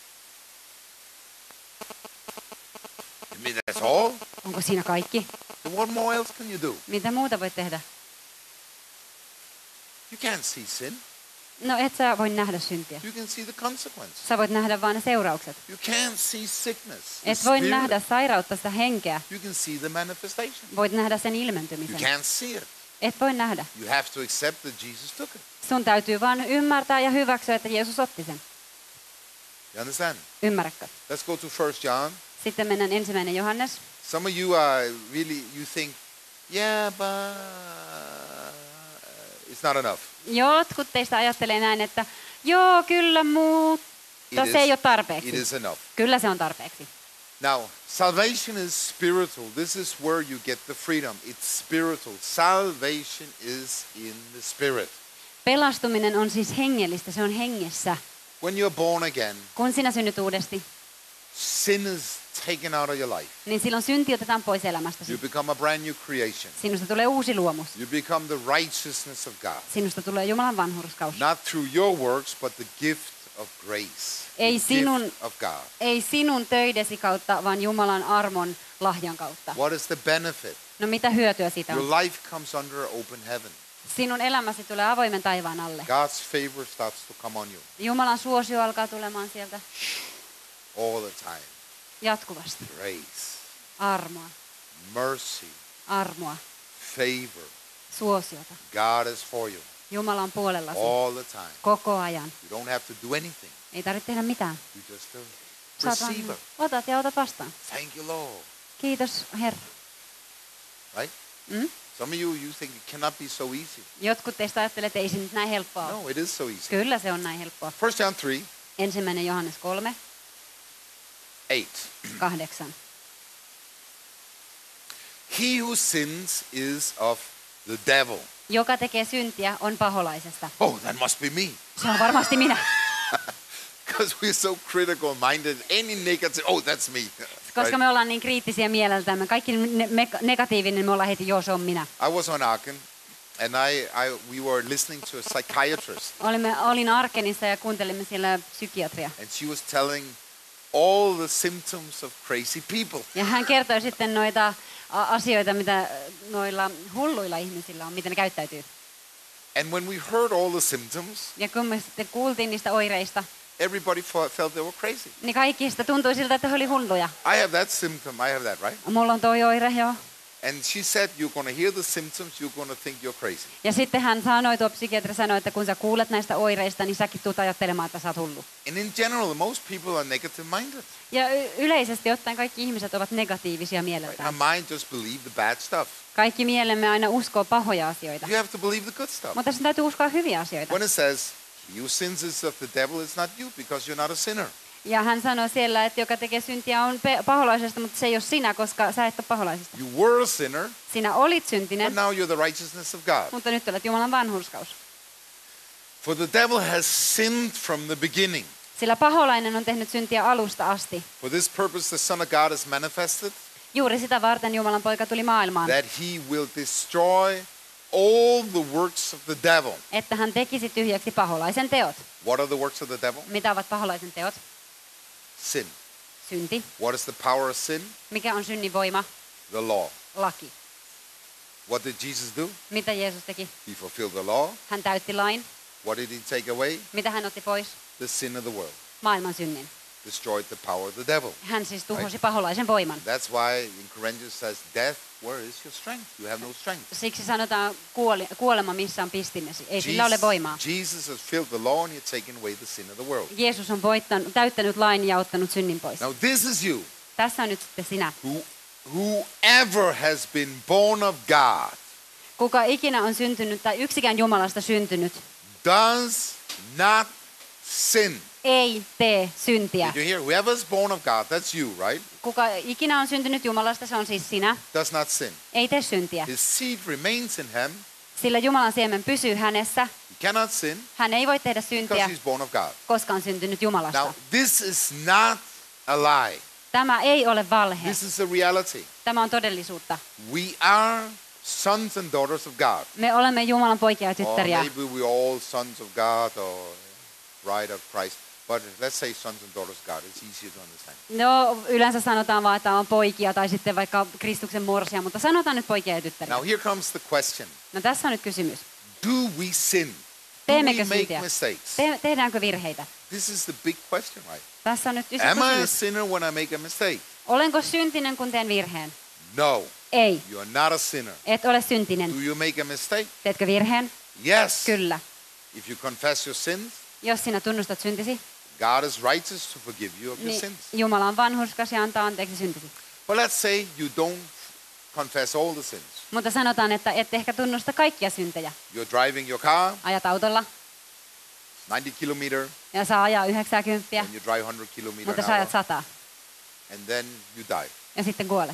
I mean, that's all. Onko siinä kaikki? So what more else can you do? Mitä muuta voit tehdä? You can't see sin. No et sä voi nähdä syntiä. You can see the consequences. Sä voit nähdä vain ne seuraukset. You can't see sickness. the Et voi spirit. nähdä sairautta, sitä henkeä. You can see the manifestation. Voit nähdä sen You ilmentymisen. can't see it. Et voi nähdä. You have to accept that Jesus took it. Sun täytyy vaan ymmärtää ja hyväksyä, että Jeesus otti sen. You understand? Ymmärrätkö? Let's go to First John. Sitten mennään ensimmäinen Johannes. Some of you are really, you think, yeah, but it's not enough. Jotkut teistä ajattelee näin, että joo, kyllä, mutta It se ei is- ole tarpeeksi. It is enough. Kyllä se on tarpeeksi. Now, salvation is spiritual. This is where you get the freedom. It's spiritual. Salvation is in the spirit. Pelastuminen on siis hengellistä, se on hengessä. When you're born again, Kun sinä synnyt uudesti, sin is taken out of your life. niin silloin synti otetaan pois You elämästäsi. become a brand new creation. Sinusta tulee uusi luomus. You become the righteousness of God. Sinusta tulee Jumalan vanhurskaus. Not through your works, but the gift of grace. Ei The sinun- gift of God. Ei sinun töidesi kautta, vaan Jumalan armon lahjan kautta. What is the benefit? No mitä hyötyä siitä Your on? life comes under open heaven. Sinun elämäsi tulee avoimen taivaan alle. God's favor starts to come on you Jumalan suosio alkaa tulemaan sieltä all the time. jatkuvasti. Grace, Armoa, mercy, armoa, favor. suosiota. God is for you Jumala on puolellasi all the time. koko ajan. You don't have to do anything. Ei tarvitse tehdä mitään. You just uh, Sä oot vaan- receive it. otat ja otat vastaan. Thank you, Lord. Kiitos Herra. Right? Mm? Some of you, you think it cannot be so easy. Jotkut teistä ajattelee, että ei se nyt näin helppoa ole. No, it is so easy. Kyllä se on näin helppoa. First John three, Ensimmäinen Johannes kolme, eight. kahdeksan. He who sins is of the devil. Joka tekee syntiä on paholaisesta. Oh, that must be me. Se on varmasti minä. Because we're so critical minded. Any negative, oh, that's me. Koska Right? me ollaan niin kriittisiä mieleltämme. Kaikki ne- me- negatiivinen, me ollaan heti, joo se on minä. I was on Aachen, and I, I, we were listening to a psychiatrist, Olimme, olin Arkenissa ja kuuntelimme siellä psykiatria. and she was telling all the symptoms of crazy people. Ja hän kertoi sitten noita a- asioita, mitä noilla hulluilla ihmisillä on, miten ne käyttäytyy. And when we heard all the symptoms, Ja kun me sitten kuultiin niistä oireista, everybody fa- felt they were crazy. niin kaikista tuntui siltä, että he oli hulluja. I have that symptom. I have that, right? Mulla on toi oire, joo. And she said, you're going to hear the symptoms, you're going to think you're crazy. Ja sitten hän sanoi, tuo psykiatri sanoi, että kun sä kuulet näistä oireista, niin säkin tulet ajattelemaan, että sä oot hullu. And in general, most people are negative minded. Ja y- yleisesti ottaen kaikki ihmiset ovat negatiivisia Right? mieleltään. Our mind just believe the bad stuff. Kaikki mielemme aina uskoo pahoja asioita. You have to believe the good stuff. Mutta sinun täytyy uskoa hyviä asioita. When it says, he who sins is of the devil, it's not you because you're not a sinner. Ja hän sanoi siellä, että joka tekee syntiä on pe- paholaisesta, mutta se ei ole sinä, koska sä et ole paholaisesta. You were a sinner, Sinä olit but syntinen, now you're the righteousness of God. mutta nyt olet Jumalan vanhurskaus. For the devil has sinned from the beginning. Sillä paholainen on tehnyt syntiä alusta asti. For this purpose the Son of God is manifested, Juuri sitä varten Jumalan poika tuli maailmaan, that he will destroy all the works of the devil. että hän tekisi tyhjäksi paholaisen teot. What are the works of the devil? Mitä ovat paholaisen teot? Sin. Synti. What is the power of sin? Mikä on synnin voima? The law. Laki. What did Jesus do? Mitä Jeesus teki? He fulfilled the law. Hän täytti lain. What did he take away? Mitä hän otti pois? The sin of the world. Maailman synnin. Destroyed the power of the devil. Hän siis tuhosi paholaisen voiman. That's why in Corinthians says, death, where is your strength? You have no strength. Siksi sanotaan kuoli, kuolema missä on pistimesi. Ei sillä ole voimaa. Jesus has filled the law and he has taken away the sin of the world. Jeesus on voittanut, täyttänyt lain ja ottanut synnin pois. Now this is you, Tässä on nyt sitten sinä. who, whoever has been born of God Kuka ikinä on syntynyt tai yksikään Jumalasta syntynyt, does not sin. ei tee syntiä. Did you hear? Whoever is born of God, that's you, right? Kuka ikinä on syntynyt Jumalasta, se on siis sinä, Does not sin. ei tee syntiä. His seed remains in him. Sillä Jumalan siemen pysyy hänessä. He cannot sin Hän ei voi tehdä because syntiä, he's born of God. koska on syntynyt Jumalasta. Now, this is not a lie. Tämä ei ole valhe. This is a reality. Tämä on todellisuutta. We are sons and daughters of God. Me olemme Jumalan poikia ja Or tyttäriä. maybe we're all sons of God or bride of Christ. But let's say sons and daughters of God. It's easier to understand. No, yleensä sanotaan vaan, että on poikia tai sitten vaikka Kristuksen morsia, mutta sanotaan nyt poikia ja tyttäriä. Now here comes the question. No tässä on nyt kysymys. Do we sin? Do Teemmekö we make syntiä? mistakes? Te- tehdäänkö virheitä? This is the big question, right? Tässä on nyt iso Am I a kysymys. sinner when I make a mistake? Olenko syntinen, kun teen virheen? No, Ei. you are not a sinner. Et ole syntinen. Do you make a mistake? Teetkö virheen? Yes. Kyllä. If you confess your sins, Jos sinä tunnustat syntisi, God is righteous to forgive you of your niin sins. Jumala on vanhurskas ja antaa anteeksi syntisi. But let's say you don't confess all the sins. Mutta sanotaan, että et ehkä tunnusta kaikkia syntejä. You're driving your car, Ajat autolla ninety kilometer, ja saa ajaa yhdeksänkymmentä, and you drive one hundred kilometer mutta an sä hour, ajat sata and then you die. ja sitten kuolet.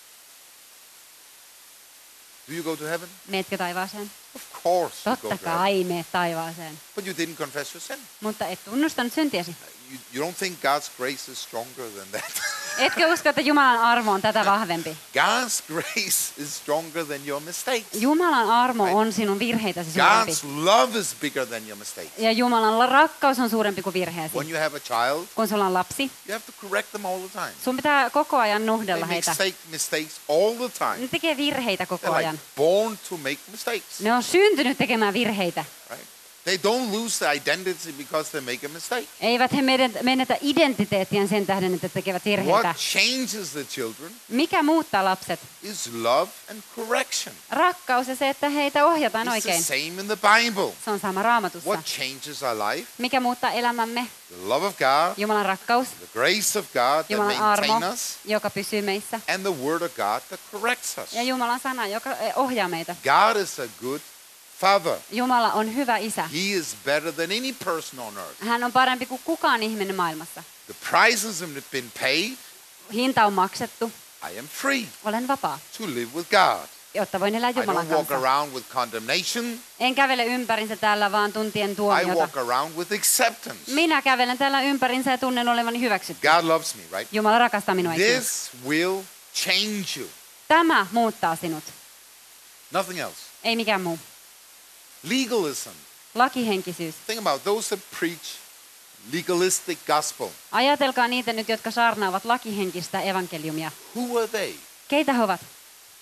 Do you go to heaven? Meetkö taivaaseen? Of course you go Totta to heaven. kai meet taivaaseen. But you didn't confess your sin. Mutta et tunnustanut syntiäsi. You, you don't think God's grace is stronger than that? Etkö usko, että Jumalan armo on tätä vahvempi? God's grace is stronger than your mistakes. Jumalan armo on sinun virheitäsi suurempi. God's love is bigger than your mistakes. Ja Jumalan rakkaus on suurempi kuin virheesi. When you have a child, Kun sulla on lapsi, you have to correct them all the time. sun pitää koko ajan They nuhdella make heitä. mistake, mistakes all the time. Ne tekee virheitä koko They're ajan. like born to make mistakes, Ne on syntynyt tekemään virheitä. right? They don't lose their identity because they make a mistake. Eivät he menet- menetä identiteettiään sen tähden, että tekevät virheitä. What changes the children Mikä muuttaa lapset? is love and correction. Rakkaus ja se, että heitä ohjataan It's the oikein. same in the Bible. Se on sama Raamatussa. What changes our life? Mikä muuttaa elämämme? The love of God, Jumalan rakkaus, the grace of God that Jumalan armo, maintain us, joka pysyy meissä. and the word of God that corrects us. Ja Jumalan sana, joka eh, ohjaa meitä. God is a good Father. Jumala on hyvä isä. He is better than any person on earth. Hän on parempi kuin kukaan ihminen maailmassa. The price has been paid. Hinta on maksettu. I am free Olen vapaa, to live with God. jotta voin elää I Jumalan don't walk kanssa. around with condemnation. En kävele ympärinsä täällä vaan tuntien I tuomiota. walk around with acceptance. Minä kävelen täällä ympärinsä ja tunnen olevani hyväksytty. God loves me, right? Jumala rakastaa minua. eikö niin? This will change you. Tämä muuttaa sinut, Nothing else. ei mikään muu. Legalism. Lakihenkisyys. Think about those that preach legalistic gospel. Ajatelkaa niitä nyt, jotka saarnaavat lakihenkistä evankeliumia. Who are they? Keitä he ovat?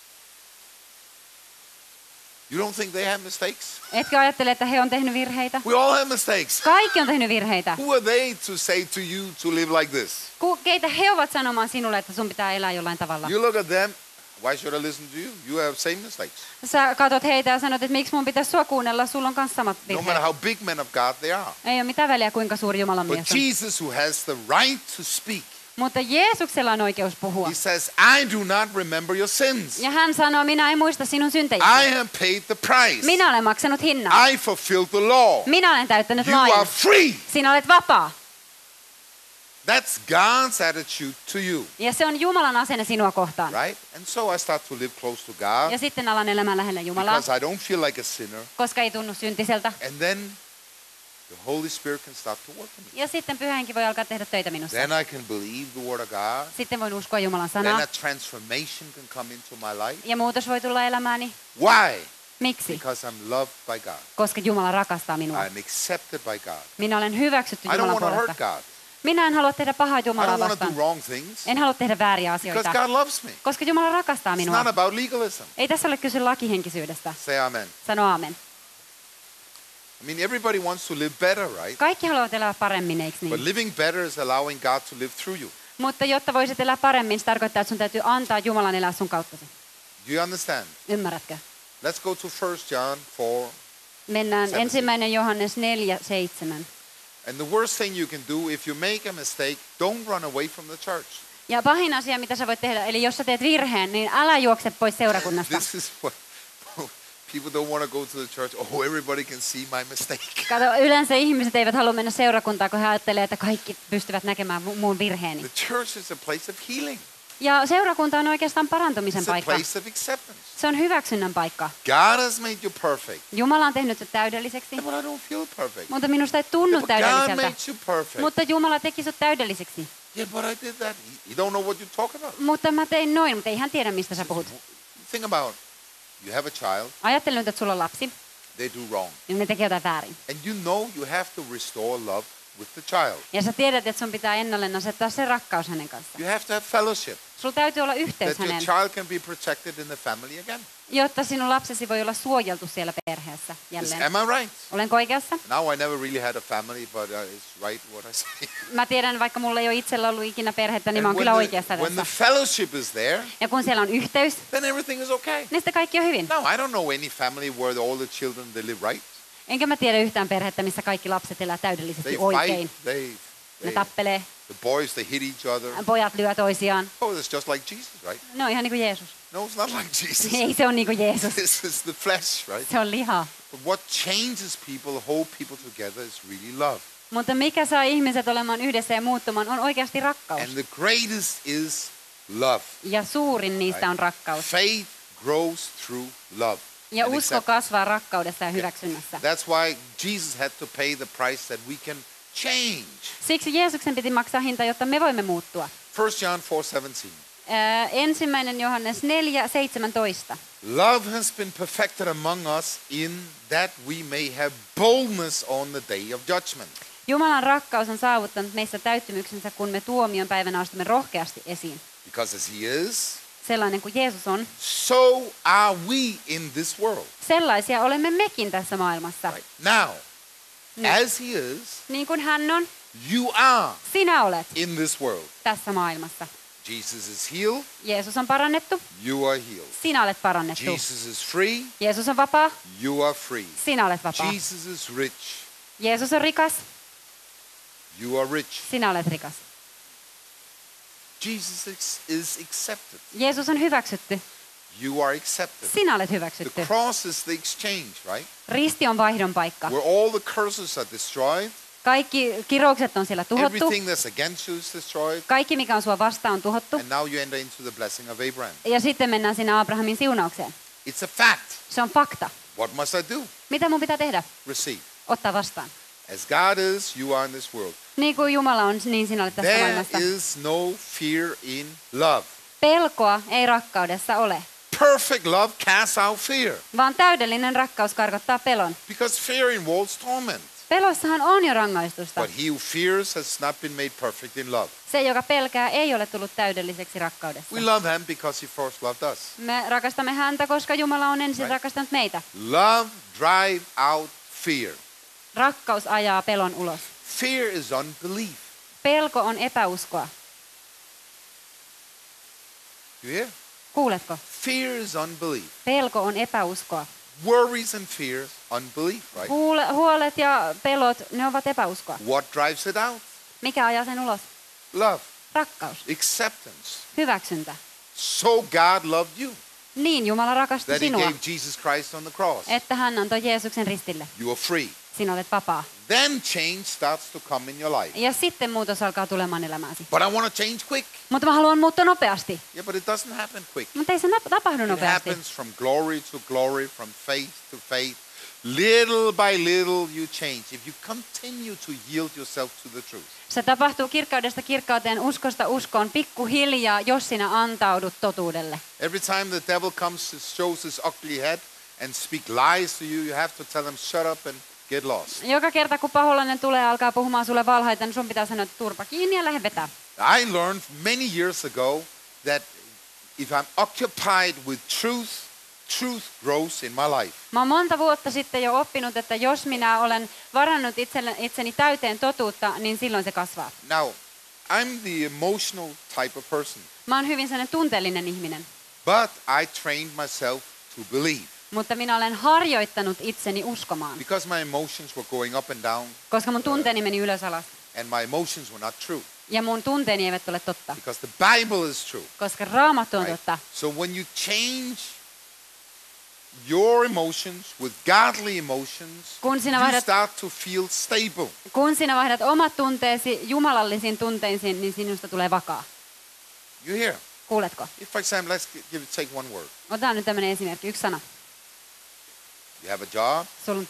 You don't think they have mistakes? Etkö ajattele, että he on tehnyt virheitä? We all have mistakes. Kaikki on tehnyt virheitä. Who are they to say to you to live like this? Ku- Keitä he ovat sanomaan sinulle, että sun pitää elää jollain tavalla? You look at them. Why should I listen to you? You have same mistakes. Sä katot heitä ja sanot, että miksi mun pitäisi sua kuunnella, sulla on kanssa samat No matter virheet. how big men of God they are. Ei ole mitään väliä, kuinka suuri Jumalan But mies on. Jesus, who has the right to speak, Mutta Jeesuksella on oikeus puhua. he says, I do not remember your sins. Ja hän sanoo, minä en muista sinun I syntejäsi. have paid the price. Minä olen maksanut hinnan. I fulfilled the law. Minä olen täyttänyt You are lain. free. Sinä olet vapaa. That's God's attitude to you, Ja se on Jumalan asenne sinua kohtaan. right? And so I start to live close to God Ja sitten alan elämään lähellä Jumalaa, because I don't feel like a sinner. koska ei tunnu syntiseltä. And then the Holy Spirit can start to work in me. Ja sitten Pyhä Henki voi alkaa tehdä töitä minussa. Then I can believe the Word of God. Sitten voin uskoa Jumalan Then sanaa. a transformation can come into my life. Ja muutos voi tulla elämääni. Why? Miksi? Because I'm loved by God. Koska Jumala rakastaa minua. I'm accepted by God. Minä olen hyväksytty I don't Jumalan want to hurt puolesta. God. Minä en halua tehdä pahaa I Jumalaa don't want to do vastaan. wrong things En halua tehdä vääriä because asioita. God loves me. Koska Jumala rakastaa It's minua. not about legalism. Ei tässä ole kyse lakihenkisyydestä. Say amen. Sano aamen. I mean, everybody wants to live better, right? Kaikki haluavat elää paremmin, eikö But niin? living better is allowing God to live through you. Mutta jotta voisit elää paremmin, se tarkoittaa, että sun täytyy antaa Jumalan elää sun kauttasi. Do you understand? Ymmärrätkö? Let's go to First John four. Mennään Seventeen. ensimmäinen Johannes neljä seitsemän. And the worst thing you can do if you make a mistake, don't run away from the church. Ja pahin asia, mitä sä voit tehdä, eli jos sä teet virheen, niin älä juokse pois seurakunnasta. This is what people don't want to go to the church. Oh, everybody can see my mistake. Kato, yleensä ihmiset eivät halua mennä seurakuntaan, kun he ajattelee, että kaikki pystyvät näkemään mu- muun virheeni. The church is a place of healing. Ja seurakunta on oikeastaan parantumisen It's a paikka. place of acceptance. Se on hyväksynnän paikka. God has made you perfect. Jumala on tehnyt sut täydelliseksi, Yeah, but I don't feel perfect. mutta minusta ei Yeah, tunnu but God täydelliseltä. made you perfect. Mutta Jumala teki sut täydelliseksi. Yeah, but I did that. You don't know what you talk about. Mutta mä tein noin, mutta ei hän tiedä, mistä sä puhut. Think about you have a child, Ajattele nyt, että sulla on lapsi, they do wrong. niin ne tekee jotain väärin. And you know you have to restore love with the child. Ja sä tiedät, että sun pitää ennalleen asettaa se rakkaus hänen kanssaan. You have to have fellowship, Sulla täytyy olla yhteys that your häneen, child can be protected in the family again. jotta sinun lapsesi voi olla suojeltu siellä perheessä Is, jälleen. am I right? Olenko oikeassa? Now I never really had a family, but uh, it's right what I say. Mä tiedän, vaikka mulla ei ole itsellä ollut ikinä perhettä, niin mä And oon kyllä when, oikeassa the, when the tässä. fellowship is there, Ja kun siellä on yhteys, then everything is okay. niin sitten kaikki on hyvin. No, I don't know any family where all the children they live right. Enkä mä tiedä yhtään perhettä, missä kaikki lapset elää They täydellisesti fight. oikein. They, Ne they tappelee, the boys they hit each other. pojat lyö toisiaan. Oh, it's just like Jesus, right? Ne on ihan niin kuin Jeesus. No, it's not like Jesus. Ei se on niin kuin Jeesus. This is the flesh, right? Se on liha. But what changes people, hold people together is really love. Mutta mikä saa ihmiset olemaan yhdessä ja muuttumaan, on oikeasti rakkaus. And the greatest is love. Ja suurin niistä on rakkaus. Faith grows through love. Ja and usko acceptance. kasvaa rakkaudessa ja hyväksynnässä. That's why Jesus had to pay the price that we can change. Siksi Jeesuksen piti maksaa hinta, jotta me voimme muuttua. First John four seventeen. Ää, ensimmäinen Johannes neljä seitsemäntoista. Love has been perfected among us in that we may have boldness on the day of judgment. Jumalan rakkaus on saavuttanut meissä täyttymyksensä, kun me tuomion päivänä astumme rohkeasti esiin. Because as he is, Sellainen kuin Jeesus on, so are we in this world. sellaisia olemme mekin tässä maailmassa. Right. Now, Nyt. as he is, Niin kuin hän on, you are sinä olet in this world. tässä maailmassa. Jesus is healed, Jeesus on parannettu, you are healed. sinä olet parannettu. Jesus is free, Jeesus on vapaa, you are free. sinä olet vapaa. Jesus is rich, Jeesus on rikas, you are rich. sinä olet rikas. Jesus is, is accepted, Jeesus on hyväksytty, you are accepted. sinä olet The hyväksytty. cross is the exchange, right? Risti on vaihdon paikka. Where all the curses are destroyed, Kaikki kiroukset on siellä tuhottu. everything that's against you is destroyed, Kaikki, mikä on sua vastaan, on tuhottu. and now you enter into the blessing of Abraham. Ja sitten mennään sinne Abrahamin siunaukseen. It's a fact. Se on fakta. What must I do? Mitä mun pitää tehdä? Receive. Ottaa vastaan. As God is, you are in this world. Niin kuin Jumala on, niin sinä olet tässä There maailmassa. is no fear in love. Pelkoa ei rakkaudessa ole, Perfect love casts out fear, vaan täydellinen rakkaus karkottaa pelon. because fear involves torment. Pelossahan on jo rangaistusta. But he who fears has not been made perfect in love. Se, joka pelkää, ei ole tullut täydelliseksi rakkaudessa. We love him because he first loved us. Me rakastamme häntä, koska Jumala on ensin Right. rakastanut meitä. Love drive out fear. Rakkaus ajaa pelon ulos. Fear is unbelief. Pelko on epäuskoa. You hear? Kuuletko? Fear is unbelief. Pelko on epäuskoa. Worries and fears, unbelief, right? Huule, huolet ja pelot, ne ovat epäuskoa. What drives it out? Mikä ajaa sen ulos? Love, Rakkaus, acceptance. hyväksyntä. So God loved you Niin Jumala rakastui that he sinua, gave Jesus Christ on the cross. että hän antoi Jeesuksen ristille. You are free. Sinä olet vapaa. Then change starts to come in your life. Ja sitten muutos alkaa tulemaan elämääsi. But I want to change quick. Mutta mä haluan muuttua nopeasti. Yeah, but it doesn't happen quick. Mutta ei se nap- tapahdu It nopeasti. happens from glory to glory, from faith to faith. Little by little you change. If you continue to yield yourself to the truth. Se tapahtuu kirkkaudesta kirkkauteen, uskosta uskoon, pikkuhiljaa, jos sinä antaudut totuudelle. Every time the devil comes, it shows his ugly head and speak lies to you, you have to tell him shut up and get lost. Joka kerta, kun paholainen tulee ja alkaa puhumaan sulle valheita, niin sun pitää sanoa, että turpa kiinni ja lähde vetää. I learned many years ago that if I'm occupied with truth, truth grows in my life. Mä oon monta vuotta sitten jo oppinut, että jos minä olen varannut itselle, itseni täyteen totuutta, niin silloin se kasvaa. Now, I'm the emotional type of person, Mä oon hyvin sellainen tunteellinen ihminen, but I trained myself to believe mutta minä olen harjoittanut itseni uskomaan, because my emotions were going up and down koska mun tunteeni meni ylös alas. and my emotions were not true Ja mun tunteeni eivät ole totta, because the Bible is true. koska Raamattu on Right? totta. So when you change your emotions with godly emotions, Kun sinä you vaihdat, start to feel stable. kun sinä vaihdat omat tunteesi jumalallisiin tunteisiin, niin sinusta tulee vakaa. You hear? Kuuletko? If, for example, let's gi- give take one word. Otetaan nyt tämmöinen esimerkki, yksi sana. You have a job, Sulla on työ,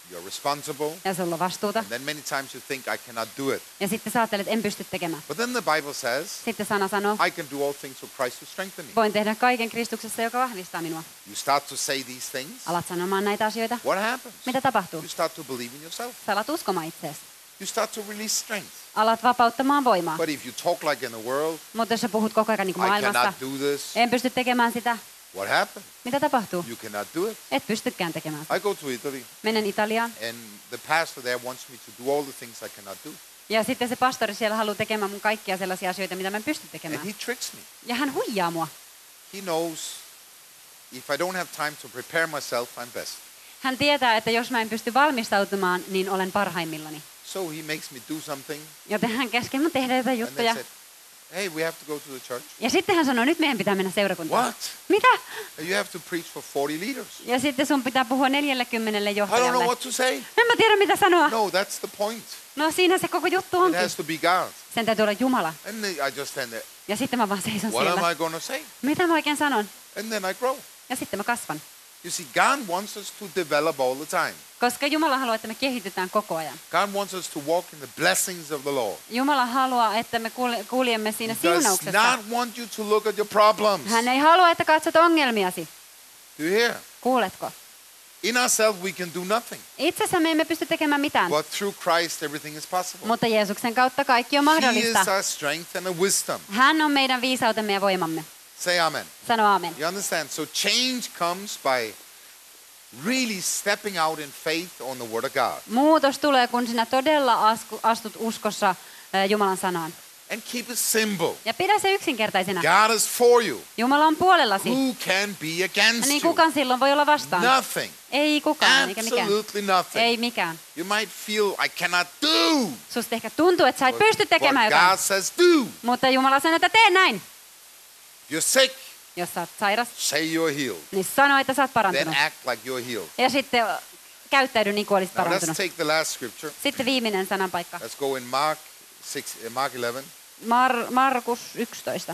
you're responsible, ja sulla on vastuuta. and then many times you think, I cannot do it. Ja sitten sä ajattelet, en pysty tekemään. But then the Bible says, Sitten sana sanoo, I can do all things through Christ who strengthens me. voin tehdä kaiken Kristuksessa, joka vahvistaa minua. You start to say these things, Alat sanomaan näitä asioita. what happens? Mitä tapahtuu? You start to believe in yourself. Sä alat uskomaan itseesi. You start to release strength. Alat vapauttamaan voimaa. But if you talk like in the world, Mutta jos sä puhut koko ajan niin kuin I maailmasta, cannot do this, en pysty tekemään sitä, what happens? mitä tapahtuu? You cannot do it. Et pystykään tekemään sitä. I go to Italy, Menen Italiaan and the pastor there wants me to do all the things I cannot do. ja sitten se pastori siellä haluaa tekemään mun kaikkia sellaisia asioita, mitä mä en pysty And tekemään. he tricks me. Ja hän huijaa mua. He knows if I don't have time to prepare myself, I'm best. Hän tietää, että jos mä en pysty valmistautumaan, niin olen parhaimmillani. So he makes me do something, Joten hän käskee mun tehdä jotain and then juttuja. said, hey, we have to go to the church. Ja sitten hän sanoo, nyt meidän pitää mennä seurakuntaan. What? Mitä? You have to preach for forty leaders. Ja sitten sun pitää puhua neljällekymmenelle I don't johtajalle. know what to say. En mä tiedä, mitä sanoa. No, that's the point. No siinä se koko juttu It onkin. has to be God. Sen täytyy olla Jumala. And then I just stand there. Ja sitten mä vaan seison What am siellä. I going to say? Mitä mä oikein sanon? And then I grow. Ja sitten mä kasvan. You see, God wants us to develop all the time. Koska Jumala haluaa, että me kehitytään koko ajan. God wants us to walk in the blessings of the Lord. Jumala haluaa, että me kulje- kuljemme siinä He does siunauksessa. not want you to look at your problems. Hän ei halua, että katsot ongelmiasi. Do you hear? Kuuletko? In ourselves we can do nothing. Itsessä me emme pysty tekemään mitään. But through Christ everything is possible. Mutta Jeesuksen kautta kaikki on He mahdollista. is our strength and our wisdom. Hän on meidän viisautemme ja voimamme. Say amen. Sano aamen. You understand? So change comes by really stepping out in faith on the Word of God. Muutos tulee, kun sinä todella asku- astut uskossa äh, Jumalan sanaan. And keep it simple. Ja pidä se yksinkertaisena. God is for you. Jumala on puolellasi. Who can be against Niin you? kukaan silloin voi olla vastaan? Nothing. Ei kukaan, eikä mikään. Absolutely nothing. Ei mikään. You might feel I cannot do. Susta ehkä tuntuu, että sä et pysty tekemään But jotain. God says do. Mutta Jumala sanoo, että tee näin. You're sick. Jos sä oot sairas, Say you're healed. niin sano, että sä oot Then parantunut. act like you're healed. Ja sitten äh, käyttäydy niin kuin olisit Now let's parantunut. take the last scripture. Sitten viimeinen sananpaikka. Let's go in Mark six, uh, Mark eleven. Mar- Markus yksitoista.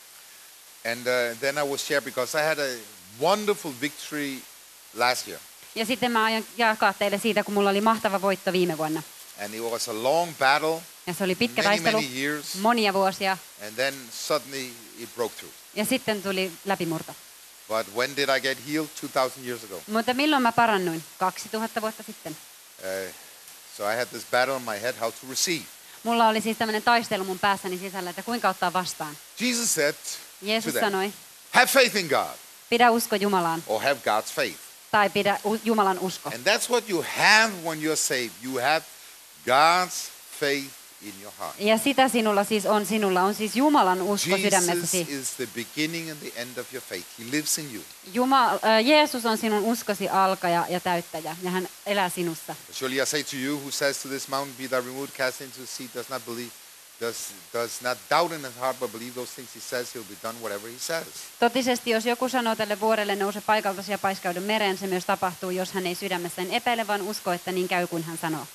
And uh, then I will share because I had a wonderful victory last year. Ja sitten mä aion jakaa teille siitä, kun mulla oli mahtava voitto viime vuonna. And it was a long battle, Ja se oli pitkä many, taistelu, many years. monia vuosia. And then suddenly it broke through. Ja sitten tuli läpimurto. But when did I get healed? two thousand years ago. Mutta milloin mä parannuin? kaksituhatta vuotta sitten. Uh, so I had this battle in my head how to receive. Mulla oli siis tämmöinen taistelu mun päässäni sisällä, että kuinka ottaa vastaan. Jesus said Jeesus to them, sanoi, have faith in God pidä usko Jumalaan or have God's faith. tai pidä u- Jumalan usko. And that's what you have when you're saved. You have God's faith in your heart. Ja sitä sinulla siis on, sinulla on siis Jumalan usko Jesus sydämessäsi. is the beginning and the end of your faith. He lives in you. Juma, äh, Jeesus on sinun uskosi alkaja ja täyttäjä, ja hän elää sinussa. Surely I say to you, who says to this mountain, be thou removed, cast into the sea, does not believe, does, does not doubt in his heart, but believe those things he says, he'll be done whatever he says. Totisesti, jos joku sanoo tälle vuorelle, nouse paikaltasi ja paiskaudu mereen, se myös tapahtuu, jos hän ei sydämessään epäile, vaan usko, että niin käy kuin hän sanoo.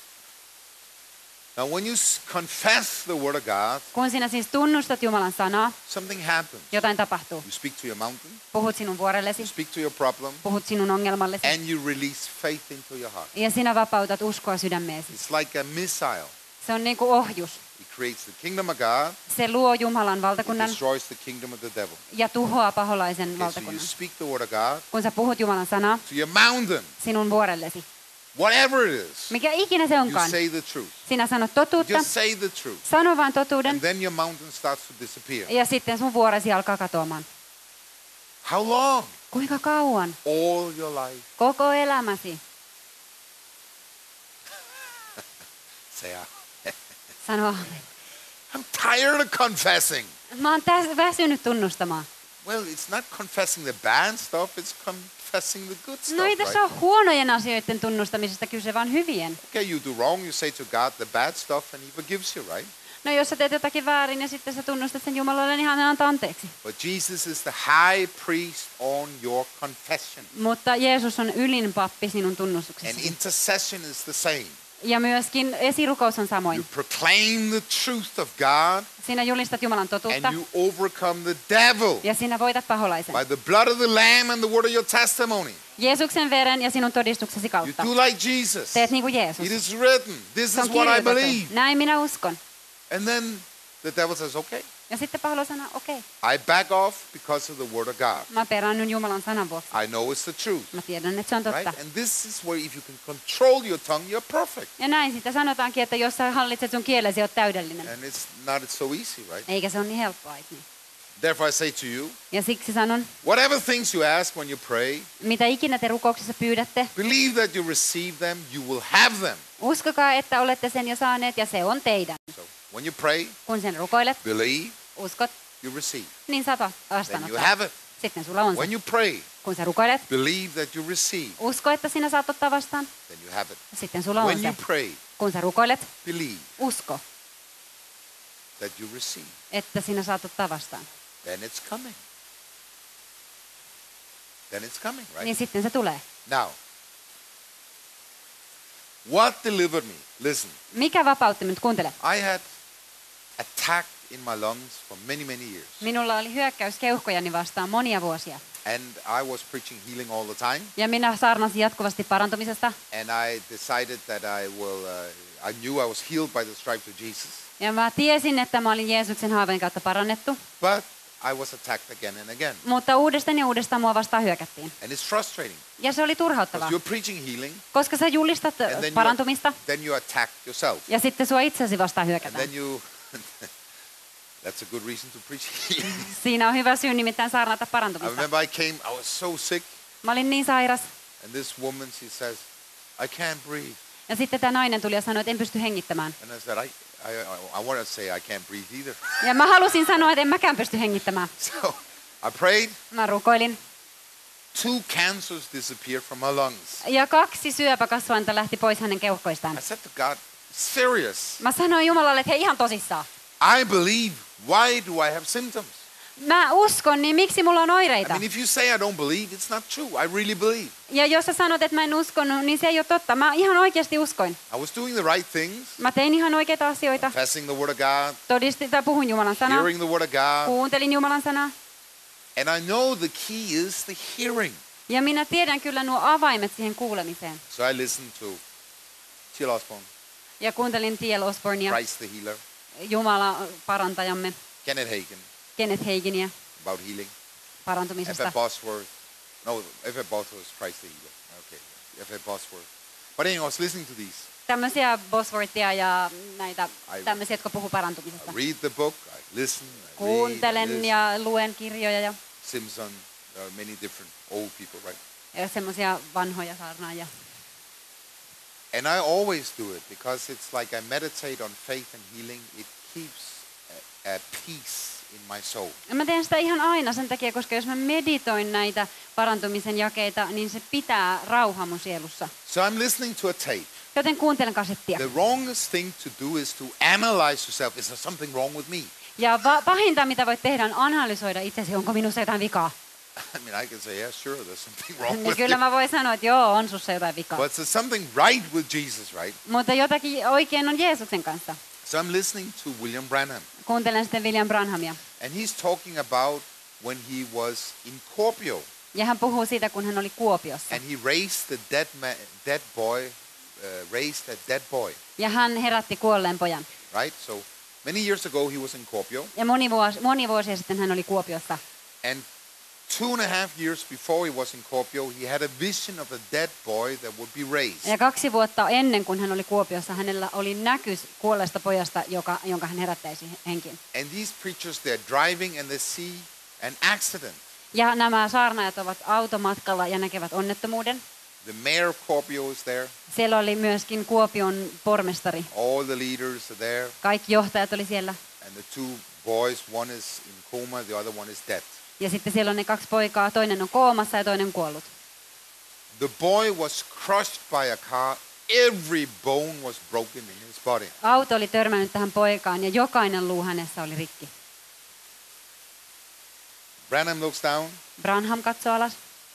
Now when you s- confess the word of God, Kun sinä siis tunnustat Jumalan sanaa, something happens. jotain tapahtuu. You speak to your mountain, Puhut sinun you vuorellesi, speak to your problem, puhut sinun ongelmallesi, and you release faith into your heart. ja sinä vapautat uskoa sydämeesi. It's like a missile. Se on niin kuin ohjus. It creates the kingdom of God, Se luo Jumalan it valtakunnan destroys the kingdom of the devil. ja tuhoaa paholaisen Okay, so you valtakunnan. speak the word of God Kun sä puhut Jumalan sanaa to your mountain, sinun vuorellesi, whatever it is, mikä ikinä se you onkaan, say the truth. sinä sanot totuutta, Just say the truth. sano vain And totuuden, then your mountain starts to disappear. ja sitten sun vuoresi alkaa katoamaan. How long? Kuinka kauan? All your life. Koko elämäsi. Say, ah, Sano aamen. I'm tired of confessing. Mä oon tässä väsynyt tunnustamaan. Well, it's not confessing the bad stuff, it's confessing the good stuff, No ei tässä right? ole huonojen asioiden tunnustamisesta kyse, vaan hyvien. Okay, you do wrong, you say to God the bad stuff, and he forgives you, right? No jos sä teet jotakin väärin ja sitten sä tunnustat sen Jumalalle, niin hän antaa anteeksi. But Jesus is the high priest on your confession. Mutta Jeesus on ylin pappi sinun And tunnustuksessasi. intercession is the same. Ja myöskin esirukous on You samoin. proclaim the truth of God, Sä Sinä julistat Jumalan totuutta and you overcome the devil ja sinä voitat paholaisen. by the blood of the Lamb and the word of your testimony. Jeesuksen veren ja sinun todistuksesi You kautta. do like Jesus. Teet niin kuin Jeesus. It is written. This Se is on what I kirjoitettu. believe. Näin minä uskon. And then the devil says, okay, Ja sitten paholainen sanoo, okei, okay, I back off because of the word of God. mä peräännyn Jumalan sanan vuoksi. I know it's the truth. Mä tiedän, että se on totta. Right? And this is where if you can control your tongue, you're perfect. Ja näin sitten sanotaankin, että jos sä hallitset sun kielesi, oot täydellinen. And it's not so easy, right? Eikä se ole niin helppoa, eikö niin? Therefore I say to you, Ja siksi sanon, whatever things you ask when you pray, mitä ikinä te rukouksessa pyydätte, believe that you receive them, you will have them. uskokaa, että olette sen jo saaneet ja se on teidän. So when you pray, Kun sen rukoilet, believe, uskot, you receive. niin saat Then you vastaanottaa. have it. Sitten sulla on se. When you pray, Kun sä rukoilet, believe that you receive. usko, että sinä saat ottaa vastaan. Then you have it. Sitten sulla on When se. you pray, Kun sä rukoilet, believe usko, that you receive. että sinä saat ottaa vastaan. Then it's coming. Then it's coming, right? Niin sitten se tulee. Now, what delivered me? Listen, Mikä vapautti minut? Kuuntele. I had attack in my lungs for many, many years. Minulla oli hyökkäys keuhkojani vastaan monia vuosia. And I was preaching healing all the time. Ja minä saarnasin jatkuvasti parantumisesta. And I decided that I will, uh, I knew I was healed by the stripes of Jesus. Ja mä tiesin, että mä olin Jeesuksen haavojen kautta parannettu. But I was attacked again and again. Mutta uudestaan ja uudestaan mua vastaan hyökättiin. And it's frustrating. Ja se oli turhauttavaa, Because you're preaching healing, koska sä julistat and then you, parantumista then you attack yourself. ja sitten sua itsesi vastaan And hyökätään. then you, that's a good reason to preach healing. Siinä on hyvä syy nimittäin saarnata I parantumista. remember I came, I was so sick. Mä olin niin sairas. And this woman, she says, I can't breathe. Ja sitten tämä nainen tuli ja sanoi, että en pysty hengittämään. And I said, I, I, I, I want to say I can't breathe either. Ja mä halusin sanoa, että en mäkään pysty hengittämään. So I prayed. Mä rukoilin. Two cancers disappeared from my lungs. Ja kaksi syöpäkasvainta lähti pois hänen keuhkoistaan. I said to God, serious. Mä sanoin Jumalalle, että hei ihan tosissaan. I believe. Why do I have symptoms? Mä uskon, niin miksi mulla on I oireita? mean, if you say I don't believe, it's not true. I really believe. Ja jos sä sanot, että mä en uskonut, niin se ei ole totta. Mä ihan oikeasti uskoin. I was doing the right things, Mä tein ihan oikeita asioita. confessing the word of God, Todistin tai puhun Jumalan sanaa. hearing the word of God. Kuuntelin Jumalan sanaa. And I know the key is the hearing. Ja minä tiedän kyllä nuo avaimet siihen kuulemiseen. So I listened to T L Osborne, Ja kuuntelin T L Osbornea, Christ the Healer, Jumala parantajamme, Kenneth Hagin Kenneth Haginia about healing, F parantumisesta. F Bosworth. No, F F Bosworth is Christ the Healer. Okay, F F Bosworth. But anyway, I was listening to these. Tämmöisiä Bosworthia ja näitä I- tämmöisiä, jotka puhuu parantumisesta. I read the book, I listen, I read, I Kuuntelen listen. ja luen kirjoja ja, Simpson, there are many different old people, right? ja semmoisia vanhoja saarnaajia. And I always do it because it's like I meditate on faith and healing. It keeps a, a peace in my soul. Ja mä teen sitä ihan aina sen takia, koska jos mä meditoin näitä parantumisen jakeita, niin se pitää rauhaa mun sielussa. So I'm listening to a tape. Joten kuuntelen kasettia. The wrongest thing to do is to analyze yourself. Is there something wrong with me? Ja va- pahinta, mitä voit tehdä, on analysoida itsesi, onko minussa jotain vikaa. I mean, I can say, yeah, sure, there's something wrong Niin with kyllä you. mä voin sanoa, että joo, on sussa jotain vikaa. But there's something right with Jesus, right? Mutta jotakin oikein on Jeesuksen kanssa. So I'm listening to William Branham. Kuuntelen sitten William Branhamia. And he's talking about when he was in Kuopio. Ja hän puhuu siitä, kun hän oli Kuopiossa. And he raised the dead, man, dead boy, uh, raised a dead boy, Ja hän herätti kuolleen pojan. right? So many years ago he was in Kuopio. Ja moni, vuosi, moni vuosia sitten hän oli Kuopiossa. And two and a half years before he was in Kuopio, he had a vision of a dead boy that would be raised. Ja kaksi vuotta ennen kuin hän oli Kuopiossa, hänellä oli näkys kuolleesta pojasta, joka, jonka hän herättäisi henkiin. And these preachers, they're driving and they see an accident. Ja nämä saarnaajat ovat automatkalla ja näkevät onnettomuuden. The mayor of Kuopio is there. Siellä oli myöskin Kuopion pormestari. All the leaders are there. Kaikki johtajat oli siellä. And the two boys, one is in coma, the other one is dead. Ja sitten siellä on ne kaksi poikaa, toinen on koomassa ja toinen kuollut. The boy was crushed by a car. Every bone was broken in his body. Auto oli törmännyt tähän poikaan ja jokainen luu hänessä oli rikki. Branham looks down Branham katsoo alas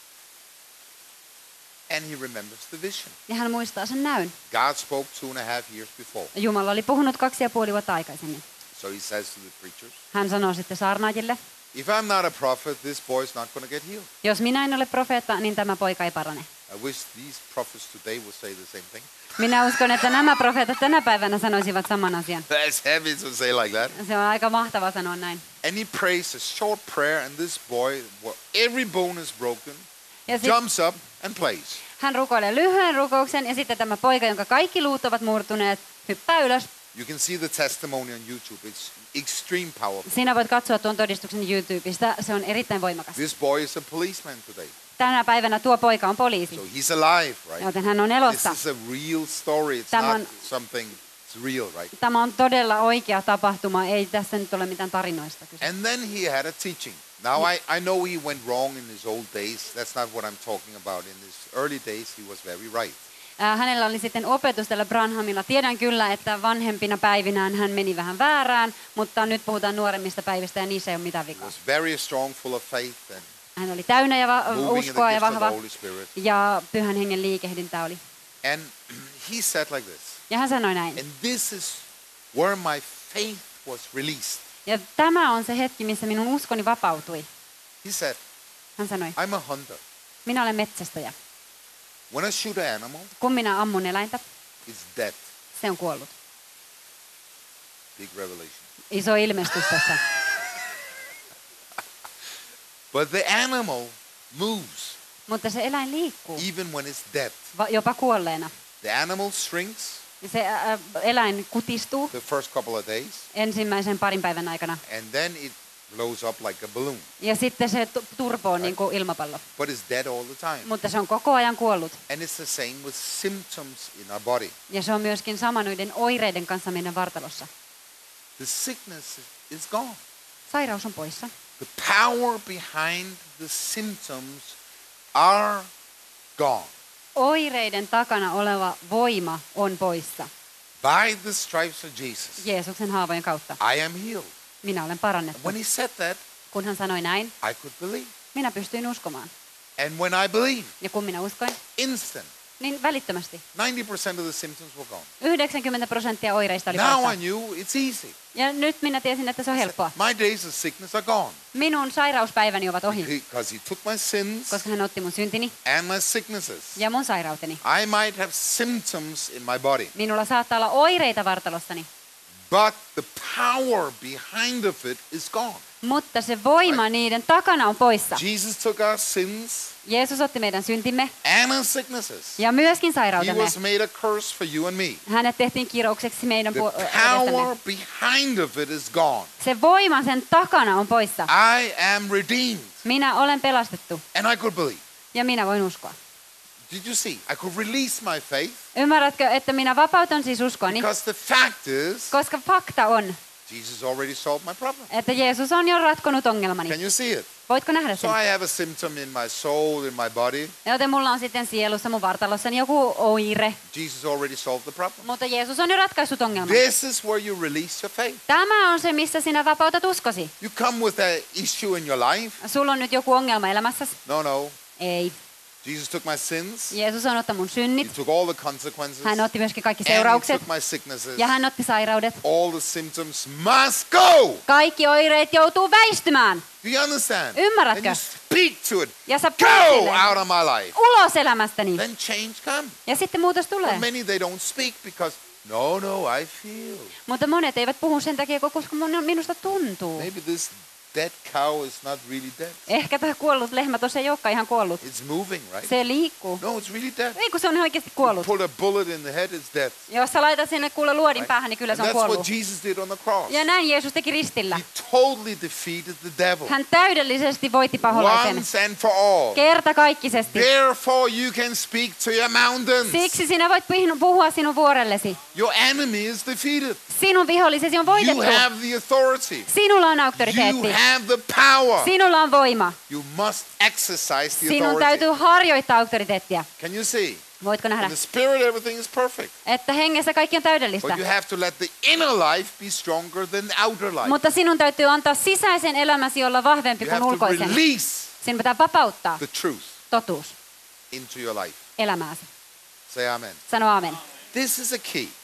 and he remembers the vision. ja hän muistaa sen näyn. God spoke two and a half years before. Jumala oli puhunut kaksi ja puoli vuotta aikaisemmin. So he says to the preachers, Hän sanoo sitten saarnaajille, if I'm not a prophet, this boy's not going to get healed. jos minä en ole profeetta, niin tämä poika ei parane. I wish these prophets today would say the same thing. Minä uskon, että nämä profeetat tänä päivänä sanoisivat saman asian. That's heavy to say like that. Se on aika mahtavaa sanoa näin. And he prays a short prayer, and this boy, where every bone is broken, Ja sit jumps up and plays. hän rukoilee lyhyen rukouksen ja sitten tämä poika, jonka kaikki luut ovat murtuneet, hyppää ylös. You can see the testimony on YouTube. It's extreme powerful. Sinä voit katsoa tuon todistuksen YouTubesta. Se on erittäin voimakas. This boy is a policeman today. Tänä päivänä tuo poika on poliisi, So he's alive, right? joten hän on This elossa. is a real story. It's Tämä not on- something, it's real, right? Tämä on todella oikea tapahtuma. Ei tässä nyt ole mitään tarinoista kyse. And then he had a teaching. Now I, I know he went wrong in his old days. That's not what I'm talking about. In his early days, he was very right. Ää, Hänellä oli sitten opetus tällä Branhamilla. Tiedän kyllä, että vanhempina päivinään hän meni vähän väärään, mutta nyt puhutaan nuoremmista päivistä ja niissä ei ole mitään He vikaa. was very strong, full of faith, and Hän oli täynnä ja va- moving in the uskoa ja gift of the vahva Holy Spirit. ja pyhän hengen liikehdintä oli. And he said like this, Ja hän sanoi näin. and this is where my faith was released. Ja tämä on se hetki, missä minun uskoni vapautui. He said, Hän sanoi, I'm a hunter. minä olen metsästäjä. When I shoot an animal, Kun minä ammun eläintä, it's dead. se on kuollut. Big revelation. Iso ilmestys tässä. But the animal moves Mutta se eläin liikkuu, even when it's dead. va- jopa kuolleena. The animal shrinks Ja se ä, eläin kutistuu the first couple of days, ensimmäisen parin päivän aikana. and then it blows up like a balloon. Ja sitten se tu- turpoo niin kuin ilmapallo. But it's dead all the time. Mutta se on koko ajan kuollut. And it's the same with symptoms in our body. Ja se on myöskin sama noiden oireiden kanssa meidän vartalossa. The sickness is gone. Sairaus on poissa. The power behind the symptoms are gone. Oireiden takana oleva voima on poissa. By the stripes of Jesus, Jeesuksen haavojen kautta. I am healed. Minä olen parannettu. When he said that, Kun hän sanoi näin, I could believe. minä pystyin uskomaan. And when I believed, Ja kun minä uskoin, instant, niin välittömästi. ninety percent of the symptoms were gone. yhdeksänkymmentä prosenttia oireista oli Now I poissa. knew it's easy. Ja nyt minä tiesin, että se on helppoa. My days of sickness are gone. Minun sairauspäiväni ovat ohi, Because he took my sins koska hän otti mun syntini and my sicknesses. ja mun sairauteni. I might have symptoms in my body, Minulla saattaa olla oireita vartalossani, but the power behind of it is gone. mutta se voima niiden takana on poissa. Jesus took our sins Jeesus otti meidän syntimme and our sicknesses. ja myöskin He sairautemme. was made a curse for you and me. Hänet tehtiin kiroukseksi meidän The pu- power edestämme. behind of it is gone. Se voima sen takana on poissa. I am redeemed, Minä olen pelastettu and I could believe. ja minä voin uskoa. Did you see? I could release my faith Ymmärrätkö, että minä vapautan siis uskoani, because the fact is, koska fakta on, Jesus already solved my problem. että Jeesus on jo ratkonut ongelmani. Can you see it? Voitko nähdä So sen? I have a symptom in my soul, in my body. Joten mulla on sitten sielussa, mun vartalossani joku oire, Jesus already solved the problem. mutta Jeesus on jo ratkaissut ongelman. This is where you release your faith. Tämä on se, missä sinä vapautat uskosi. You come with an issue in your life. Sulla on nyt joku ongelma elämässäsi? No, no. Ei. Jesus took my sins. Jeesus on ottanut mun He synnit. took all the consequences. Hän otti myöskin kaikki And he seuraukset. took my sicknesses. Ja hän otti sairaudet. All the symptoms must go. Kaikki oireet joutuu väistymään. Do you understand? Ymmärrätkö? And you speak to it. Ja sä Go puhut sille, out of my life. ulos elämästäni. Then change comes. Ja sitten muutos tulee. But many they don't speak because no, no, I feel. Mutta monet eivät puhu sen takia, koska mun- minusta tuntuu. Maybe this dead cow is not really dead. Ehkä tämä kuollut lehmä tuossa ei olekaan ihan kuollut. It's moving, right? Se liikkuu. No, it's really dead. Ei kun se on oikeasti kuollut. Put a bullet in the head, it's dead. Jos sä laitat sinne kuule luodin päähän, niin kyllä And se on that's what kuollut. Jesus did on the cross. Ja näin Jeesus teki ristillä. He totally defeated the devil. Hän täydellisesti voitti paholaisen. Once and for all. Kertakaikkisesti. Therefore you can speak to your mountains. Siksi sinä voit pihin- puhua sinun vuorellesi. Your enemy is defeated. Sinun vihollisesi on You voitettu. have the authority. Sinulla on You auktoriteetti. have the power. Sinulla on voima. You must exercise the Sinun authority. täytyy harjoittaa auktoriteettia. Can you see? Voitko nähdä? In the spirit everything is perfect. Että hengessä kaikki on täydellistä. But you have to let the inner life be stronger than the outer life. Mutta sinun täytyy antaa sisäisen elämäsi olla vahvempi You kuin have to ulkoisen. release Sinun pitää vapauttaa the truth totuus into your life. elämääsi. Say amen. Sano aamen. This is a key.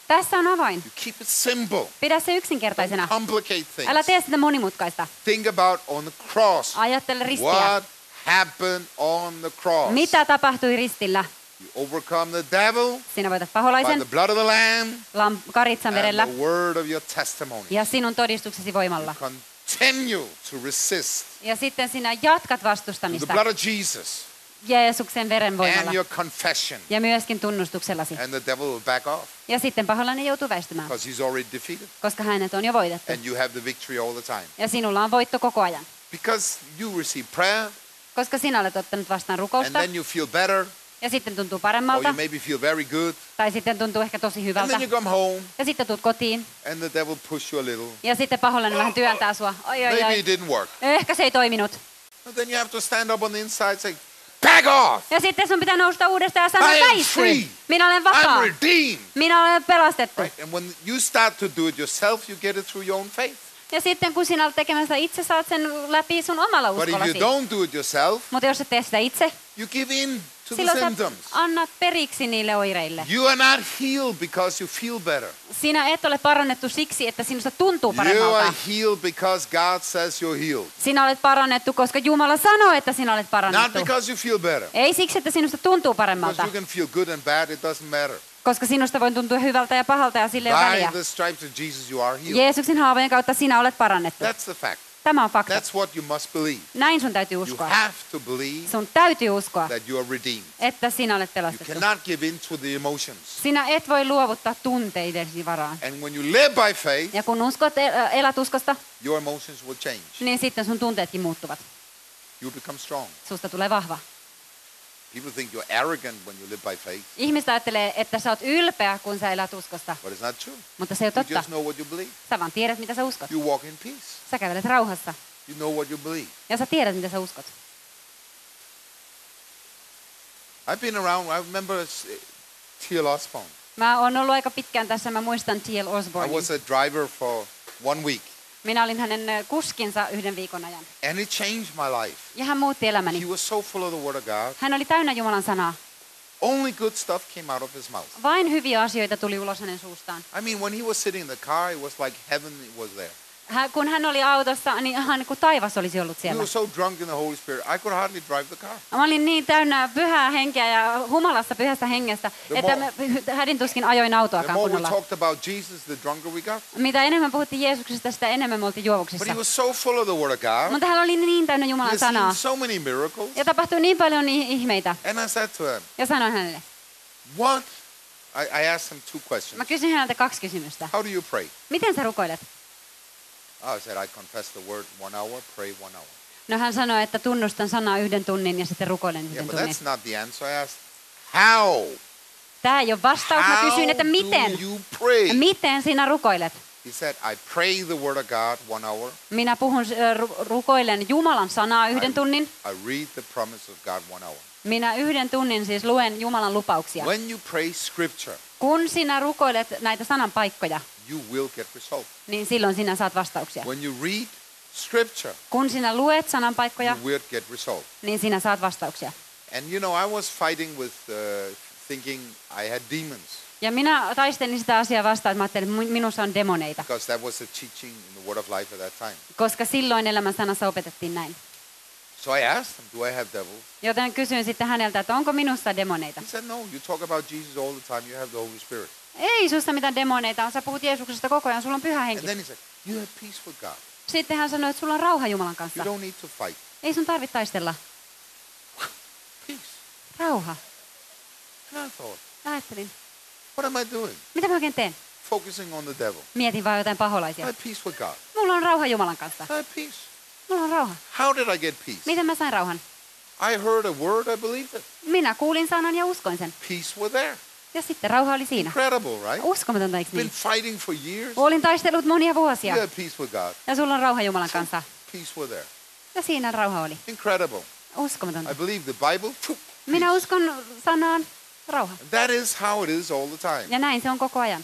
Tässä on avain. You keep it simple. Pidä se yksinkertaisena. Don't complicate things. Älä tee sitä monimutkaista. Think about on the cross. Ajattele ristiä. What happened on the cross? Mitä tapahtui ristillä? You overcome the devil Sinä voitat by paholaisen the blood of the Lamb lam, karitsan verellä and the word of your testimony. ja sinun todistuksesi voimalla. Continue to resist Ja sitten sinä jatkat the vastustamista blood of Jesus Jeesuksen veren voimalla and your confession. ja myöskin tunnustuksellasi. And the devil will back off Ja sitten paholainen joutuu väistymään, because he's already defeated. koska hänet on jo voitettu. And you have the victory all the time. Ja sinulla on voitto koko ajan. Because you receive prayer Koska sinä olet ottanut vastaan and rukousta then you feel better ja sitten tuntuu or paremmalta you maybe feel very good. tai sitten tuntuu ehkä tosi And hyvältä. then you come home Ja sitten tuut kotiin and the devil push you a little. ja sitten paholainen vähän työntää sua. Oi, oi, Maybe oi. it didn't work. Ehkä se ei toiminut. And then you have to stand up on the inside and say, back off! Ja sitten sun pitää nousta uudestaan ja sanoa, I am väisty. free. Minä olen I'm vapaa. redeemed. Minä olen pelastettu. Right? And when you start to do it yourself, you get it through your own faith. Ja sitten kun sinä olet tekemässä itse, saat sen läpi sun omalla But if you uskollasi. don't do it yourself, Mutta jos et tee sitä itse, you give in to the silloin sä symptoms. annat periksi niille oireille. You are not healed because you feel better. Sinä et ole parannettu siksi, että sinusta tuntuu You are paremmalta. healed because God says you're healed. Sinä olet parannettu, koska Jumala sanoo, että sinä olet Not parannettu. because you feel better. Ei siksi, että sinusta tuntuu Because paremmalta. you can feel good and bad, it doesn't matter. Koska sinusta voi tuntua hyvältä ja pahalta ja sille ei ole By väliä. the stripes of Jesus you are healed. Jeesuksen haavojen kautta sinä olet parannettu. That's the fact. Tämä on fakta. That's what you must believe. Näin sun täytyy You uskoa. have to believe Sun täytyy uskoa, that you are redeemed. että sinä olet You pelastettu. cannot give in to the emotions. Sinä et voi luovuttaa tunteidesi varaan. And when you live by faith, Ja kun uskot, el- elät uskosta, your emotions will change. niin sitten sun tunteetkin muuttuvat. You become strong. Susta tulee vahva. People think you're arrogant when you live by faith, Ihmiset ajattelee, että sä oot ylpeä, kun sä elät uskosta. but it's not true. Mutta se ei ole You totta. just know what you believe. Sä vaan tiedät, mitä sä uskot. You walk in peace. Sä kävelet rauhassa. You know what you believe. Ja sä tiedät, mitä sä uskot. I've been around, I remember T L Osborne. Mä oon ollut aika pitkään tässä, mä muistan T L I Osborne. was a driver for one week, Minä olin hänen ö, kuskinsa yhden viikon ajan. and it changed my life. Ja hän muutti elämäni. He was so full of the Word of God. Hän oli täynnä Jumalan sanaa. Only good stuff came out of his mouth. Vain hyviä asioita tuli ulos hänen suustaan. I mean, when he was sitting in the car, it was like heaven was there. Hän, kun hän oli autossa, niin ihan kuin taivas olisi ollut He siellä. was so drunk in the Holy Spirit, I could hardly drive the car. Mä olin niin täynnä pyhää henkeä ja humalassa pyhästä hengestä, The että more- mä hädin tuskin ajoin The autoakaan more we kunnolla. talked about Jesus, the drunker we got. Mitä enemmän puhuttiin Jeesuksesta, sitä enemmän me oltiin But juovuksissa. he was so full of the Word of God. Mutta hän oli niin täynnä He Jumalan had seen sanaa. so many miracles. Ja tapahtui niin paljon ni- ihmeitä. And I said to him, Ja sanoin hänelle, what? I, I asked him two mä questions. kysyin häneltä kaksi kysymystä. How do you pray? Miten sä rukoilet? Oh, I said, I confess the word one hour, pray one hour. No hän sanoi, että tunnustan sanaa yhden tunnin ja sitten rukoilen Yeah, yhden but tunnin. that's not the answer. I asked, how? Tämä ei ole vastaus. Mä How kysyin, että do miten? you pray? Miten sinä rukoilet? He said, I pray the Word of God one hour. Minä puhun, ö, ru- rukoilen Jumalan sanaa yhden tunnin. I read the promise of God one hour. Minä yhden tunnin siis luen Jumalan lupauksia. When you pray Scripture, Kun sinä rukoilet näitä sanan paikkoja, you will get result. niin silloin sinä saat vastauksia. When you read Scripture, Kun sinä luet sanan paikkoja, you will get result. niin sinä saat vastauksia. And you know, I was fighting with uh, thinking I had demons Ja minä taistelin sitä asiaa vastaan, että mä ajattelin, että minussa on demoneita. because that was the teaching in the Word of Life at that time. Koska silloin elämän sanassa opetettiin näin. So I asked him, do I have devils? Joten kysyin sitten häneltä, että onko minussa demoneita. He said, no, you talk about Jesus all the time. You have the Holy Spirit. Ei sussa mitään demoneita on, sä puhut Jeesuksesta koko ajan, sulla on pyhä And henki. then he said, you have peace with God. Sitten hän sanoi, että sulla on rauha Jumalan kanssa. You don't need to fight. Ei sun tarvitse taistella. Peace. Rauha. And I thought, Ajattelin, what am I doing? mitä mä oikein teen? Focusing on the devil. Mietin vaan jotain I paholaisia. have peace with God. Mulla on rauha Jumalan kanssa. I have peace. Mulla on rauha. How did I get peace? Miten mä sain rauhan? I heard a word, I believed it. Minä kuulin sanan ja uskoin sen. Peace was there. Ja sitten rauha oli siinä. Incredible, right? Uskomatonta, eikö Been niin? fighting for years. Olin taistellut monia vuosia. You have peace with God. Ja sulla on rauha Jumalan kanssa. Peace was there. Ja siinä rauha oli. Incredible. Uskomatonta. I believe the Bible. Minä Peace. uskon sanaan rauha. That is how it is all the time. Ja näin se on koko ajan.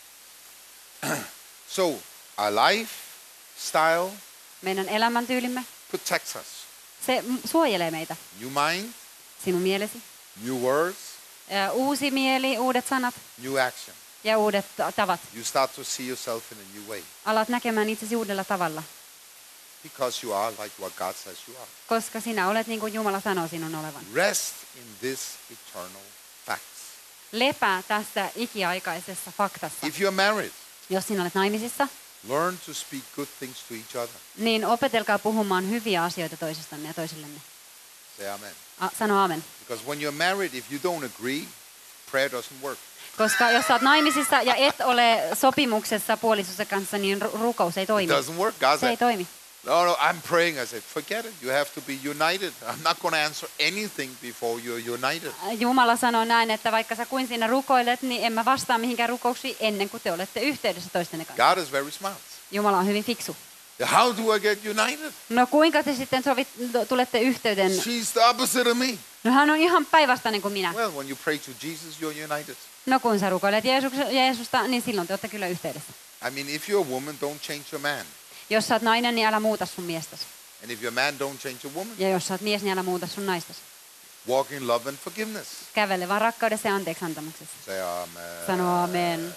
So our lifestyle Meidän elämäntyylimme, protects us. se m- suojelee meitä. New mind, Sinun mielesi, new words, Ö, uusi mieli, uudet sanat, new action. ja uudet ta- tavat. You start to see yourself in a new way. Alat näkemään itsesi uudella tavalla, Because you are like what God says you are. koska sinä olet niin kuin Jumala sanoo sinun olevan. Rest in this eternal facts. Lepää tässä ikiaikaisessa faktassa. If you're married, Jos sinä olet naimisissa, learn to speak good things to each other. niin opetelkaa puhumaan hyviä asioita toisistanne ja toisillenne. Say amen. A- sano amen. Because when you're married, if you don't agree, prayer doesn't work. Koska jos sä oot naimisissa ja et ole sopimuksessa puolisossa kanssa, niin ru- rukous ei It toimi. doesn't work. God Se ei said, toimi. no, no, I'm praying. I said, forget it. You have to be united. I'm not going to answer anything before you're united. Jumala sanoo näin, että vaikka sä kuin siinä rukoilet, niin en mä vastaa mihinkään rukouksiin ennen kuin te olette yhteydessä toistenne kanssa. God is very smart. Jumala on hyvin fiksu. How do I get united? No kuinka te sitten sovit, tulette yhteyden? She's the opposite of me. No hän on ihan päinvastainen kuin minä. Well, when you pray to Jesus, you're united. No kun sä rukoilet Jeesus- Jeesusta, niin silloin te olette kyllä yhteydessä. I mean, if you're a woman, don't change your man. Jos sä oot nainen, niin älä muuta sun miestäsi. And if you're a man, don't change your woman. Ja jos sä oot mies, niin älä muuta sun naistasi. Walk in love and forgiveness. Kävele vaan rakkaudessa ja anteeksiantamuksessa. Say amen. Sano amen.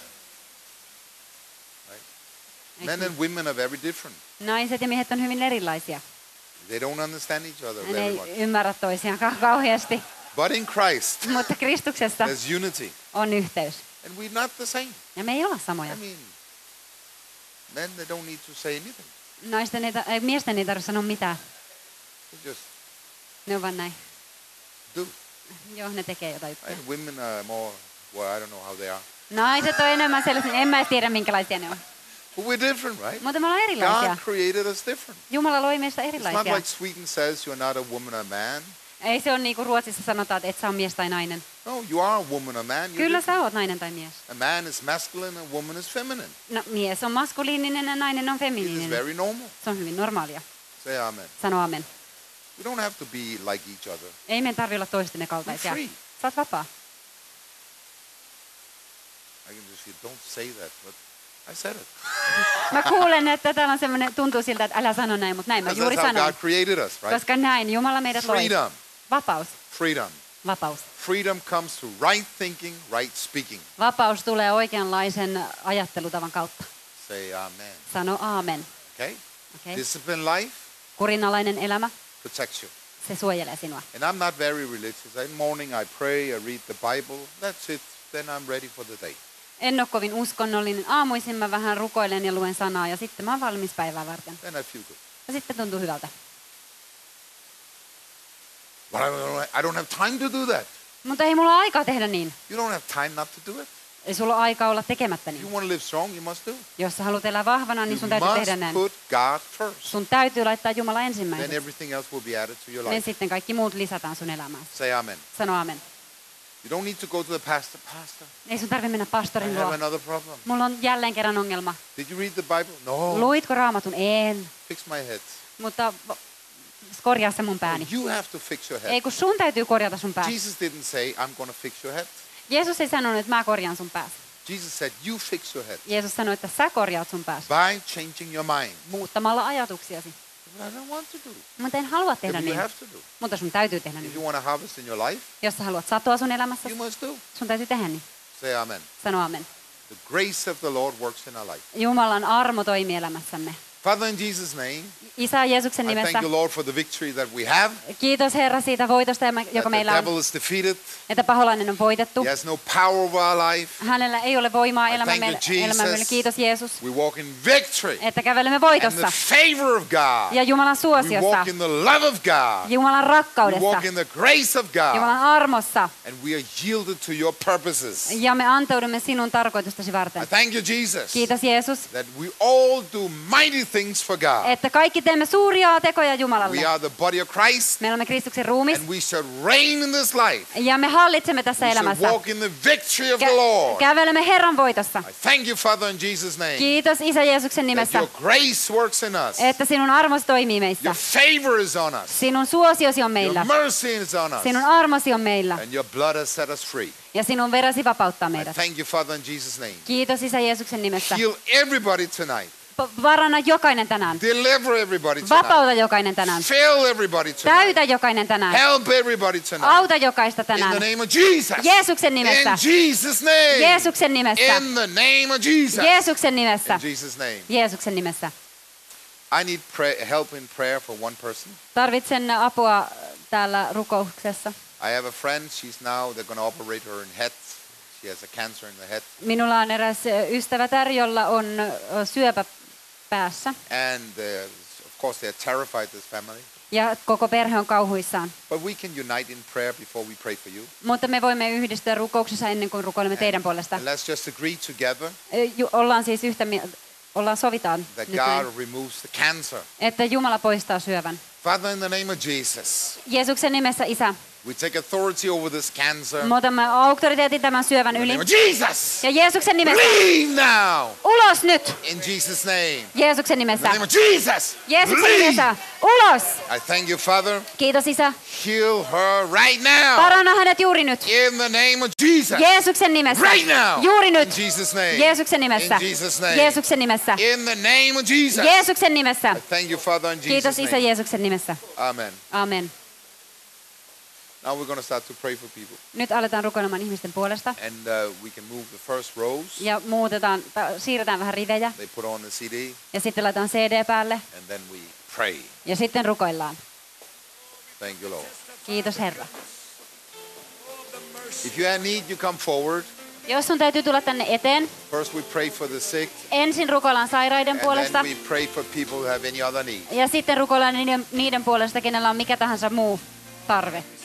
Men and women are very different. Naiset ja miehet on hyvin erilaisia. They don't understand each other Ne very ei much. ymmärrä toisiaan ka- kauheasti. But in Christ, Mutta Kristuksessa there's unity. on yhteys. And we're not the same. Ja me ei olla samoja. I mean, men, they don't need to say anything. Naisten ei, ta- ei, miesten ei tarvitse sanoa mitään. They just Ne on vaan näin. do. Joo, ne tekee jotain juttuja. And women are more, well, I don't know how they are. Naiset on enemmän sellaisia, en mä edes tiedä minkälaisia ne on. But we're different, right? Mutta me ollaan erilaisia. God created us different. Jumala loi meistä It's not erilaisia. like Sweden says you're not a woman or a man. Ei se ole niin kuin Ruotsissa sanotaan, että et sä ole mies tai nainen. No, you are a woman or a man. You're Kyllä different. sä oot nainen tai mies. A man is masculine, a woman is feminine. No mies on maskuliininen ja nainen on It is feminiininen. very normal. Se on hyvin normaalia. Say amen. Sano amen. We don't have to be like each other. Ei meidän tarvitse olla toistemme We're kaltaisia. free. Sä oot vapaa. I can just feel, don't say that, but I said it. Mä kuulen, että täällä on semmoinen, tuntuu siltä, että älä sano näin, mutta näin mä Because juuri that's how God sanoin. created us, right? Koska näin Jumala meidät loi. Freedom. Vapaus. Freedom. Vapaus. Freedom comes through right thinking, right speaking. Vapaus tulee oikeanlaisen ajattelutavan kautta. Say amen. Sano aamen. Okay? Okay. Disciplined life Kurinalainen elämä, protects you. se suojelee sinua. And I'm not very religious. In the morning I pray, I read the Bible. That's it. Then I'm ready for the day. En ole kovin uskonnollinen. Aamuisin mä vähän rukoilen ja luen sanaa ja sitten mä oon valmis päivää varten. Then I feel good. Ja sitten tuntuu hyvältä. But I don't, I don't have time to do that. Mutta ei mulla ole aikaa tehdä niin. You don't have time not to do it. Ei sulla ole aikaa olla tekemättä If you niin. want to live strong, you must do it. Jos sä haluat elää vahvana, niin sun You täytyy must tehdä näin. put God first. Sun täytyy laittaa Jumala Then ensimmäiseksi. everything else will be added to your Niin life. sitten kaikki muut lisätään sun elämään. Say amen. Sano amen. You don't need to go to the pastor. Pastor, Ei sun tarvitse mennä I pastorin have luo. another problem. Mulla on jälleen kerran ongelma. Did you read the Bible? No. Luitko raamatun? En. Fix my head. Mutta v- korjaa se mun pääni. You have to fix your head. Ei kun sun täytyy korjata sun pääsi. Jesus didn't say, I'm going to fix your head. Jeesus ei sanonut, että mä korjaan sun pääsi. Jesus said, you fix your head Jeesus sanoi, että sä korjaat sun pääsi. by changing your mind. Muuttamalla ajatuksiasi. But I don't want to do it. Mutta en halua tehdä But you niin. have to do it. Mutta sun täytyy tehdä If niin. you want to harvest in your life, Jos sä haluat satoa sun elämässä, you must do. sun täytyy tehdä niin. Say amen. Sano amen. The grace of the Lord works in our life. Jumalan armo toimii elämässämme. Father, in Jesus' name, Isä Jeesuksen I nimessä, thank you, Lord, for the victory that we have. kiitos Herra siitä voitosta, joka That the meillä on, devil is defeated. että paholainen on voitettu. He has no power over our life. Hänellä ei ole voimaa I elämämme, thank you, elämämme. Jesus. Kiitos Jeesus, We walk in victory että kävelemme and the voitossa favor of God. ja Jumalan We suosiossa, walk in the love of God. Jumalan We rakkaudessa, walk in the grace of Jumalan God. armossa And we are yielded to your purposes. ja me antaudumme sinun tarkoitustasi I varten. thank you, Jesus, Kiitos Jeesus, that we all do mighty things for God. että kaikki teemme suuria tekoja Jumalalle. We are the body of Christ, Me olemme Kristuksen ruumis and we shall reign in this life. ja me hallitsemme tässä We shall elämässä. walk in the victory of Kä- the Lord. kävelemme Herran voitossa. I thank you, Father, in Jesus' name, Kiitos Isä Jeesuksen that nimessä, your grace works in us. että sinun armosi toimii meissä. Your favor is on us. Sinun suosiosi on Your meillä. mercy is on us. Sinun armosi on meillä. And your blood has set us free. Ja sinun veresi vapauttaa I meidät. thank you, Father, in Jesus' name. Kiitos Isä Jeesuksen nimessä. Heal everybody tonight. Paranna jokainen tänään. Deliver everybody tonight. Vapauta jokainen tänään. Fill everybody tonight. Täytä jokainen tänään. Help everybody tonight. Auta jokaista In the tänään. name of Jesus. Jeesuksen nimessä. In Jesus' name. Jeesuksen nimessä. In the name of Jesus. Jeesuksen nimessä. In Jesus' name. Jeesuksen nimessä. I need pray, help in prayer for one person. Tarvitsen apua täällä rukouksessa. I have a friend. She's now, they're going to operate her in head. She has a cancer in the head. Minulla on eräs ystävätär, jolla on syöpä päässä. And uh, of course they are terrified, this family. Ja koko perhe on kauhuissaan. But we can unite in prayer before we pray for you. Mutta me voimme yhdistyä rukouksessa ennen kuin rukoilemme teidän puolesta. And let's just agree together Ju- ollaan siis yhtä mi- ollaan sovitaan that nyt näin, God removes the cancer. että Jumala poistaa syövän. Father, in the name of Jesus, Jeesuksen nimessä, Isä, we take authority over this cancer. me otamme auktoriteetin tämän syövän In the yli. name of Jesus, Ja Jeesuksen nimessä, leave now. ulos nyt! In Jesus' name. Jeesuksen In the nimessä. name of Jesus, Jeesuksen leave. nimessä, ulos! I thank you, Father. Kiitos, Isä. Heal her right now. Paranna hänet juuri nyt. In the name of Jesus. Jeesuksen nimessä. Right now. Juuri nyt. In Jesus' name. Jeesuksen nimessä. In Jesus' name. Jeesuksen nimessä. In the name of Jesus. Jeesuksen nimessä. I thank you, Father, in Kiitos, Jesus' Isä, name. Jeesuksen nimessä. Amen. Amen. Now we're going to start to pray for people. Nyt aletaan rukoilemaan ihmisten puolesta. And uh, we can move the first rows. Ja muutetaan, ta- siirretään vähän rivejä. They put on the C D. Ja sitten laitetaan C D päälle. And then we pray. Ja sitten rukoillaan. Thank you, Lord. Kiitos, Herra. If you have need, you come forward. Jos sun täytyy tulla tänne eteen, First we pray for the sick. ensin rukoillaan sairaiden And puolesta. then we pray for people who have any other need. Ja sitten rukoillaan niiden, niiden puolesta, kenellä on mikä tahansa muu tarve.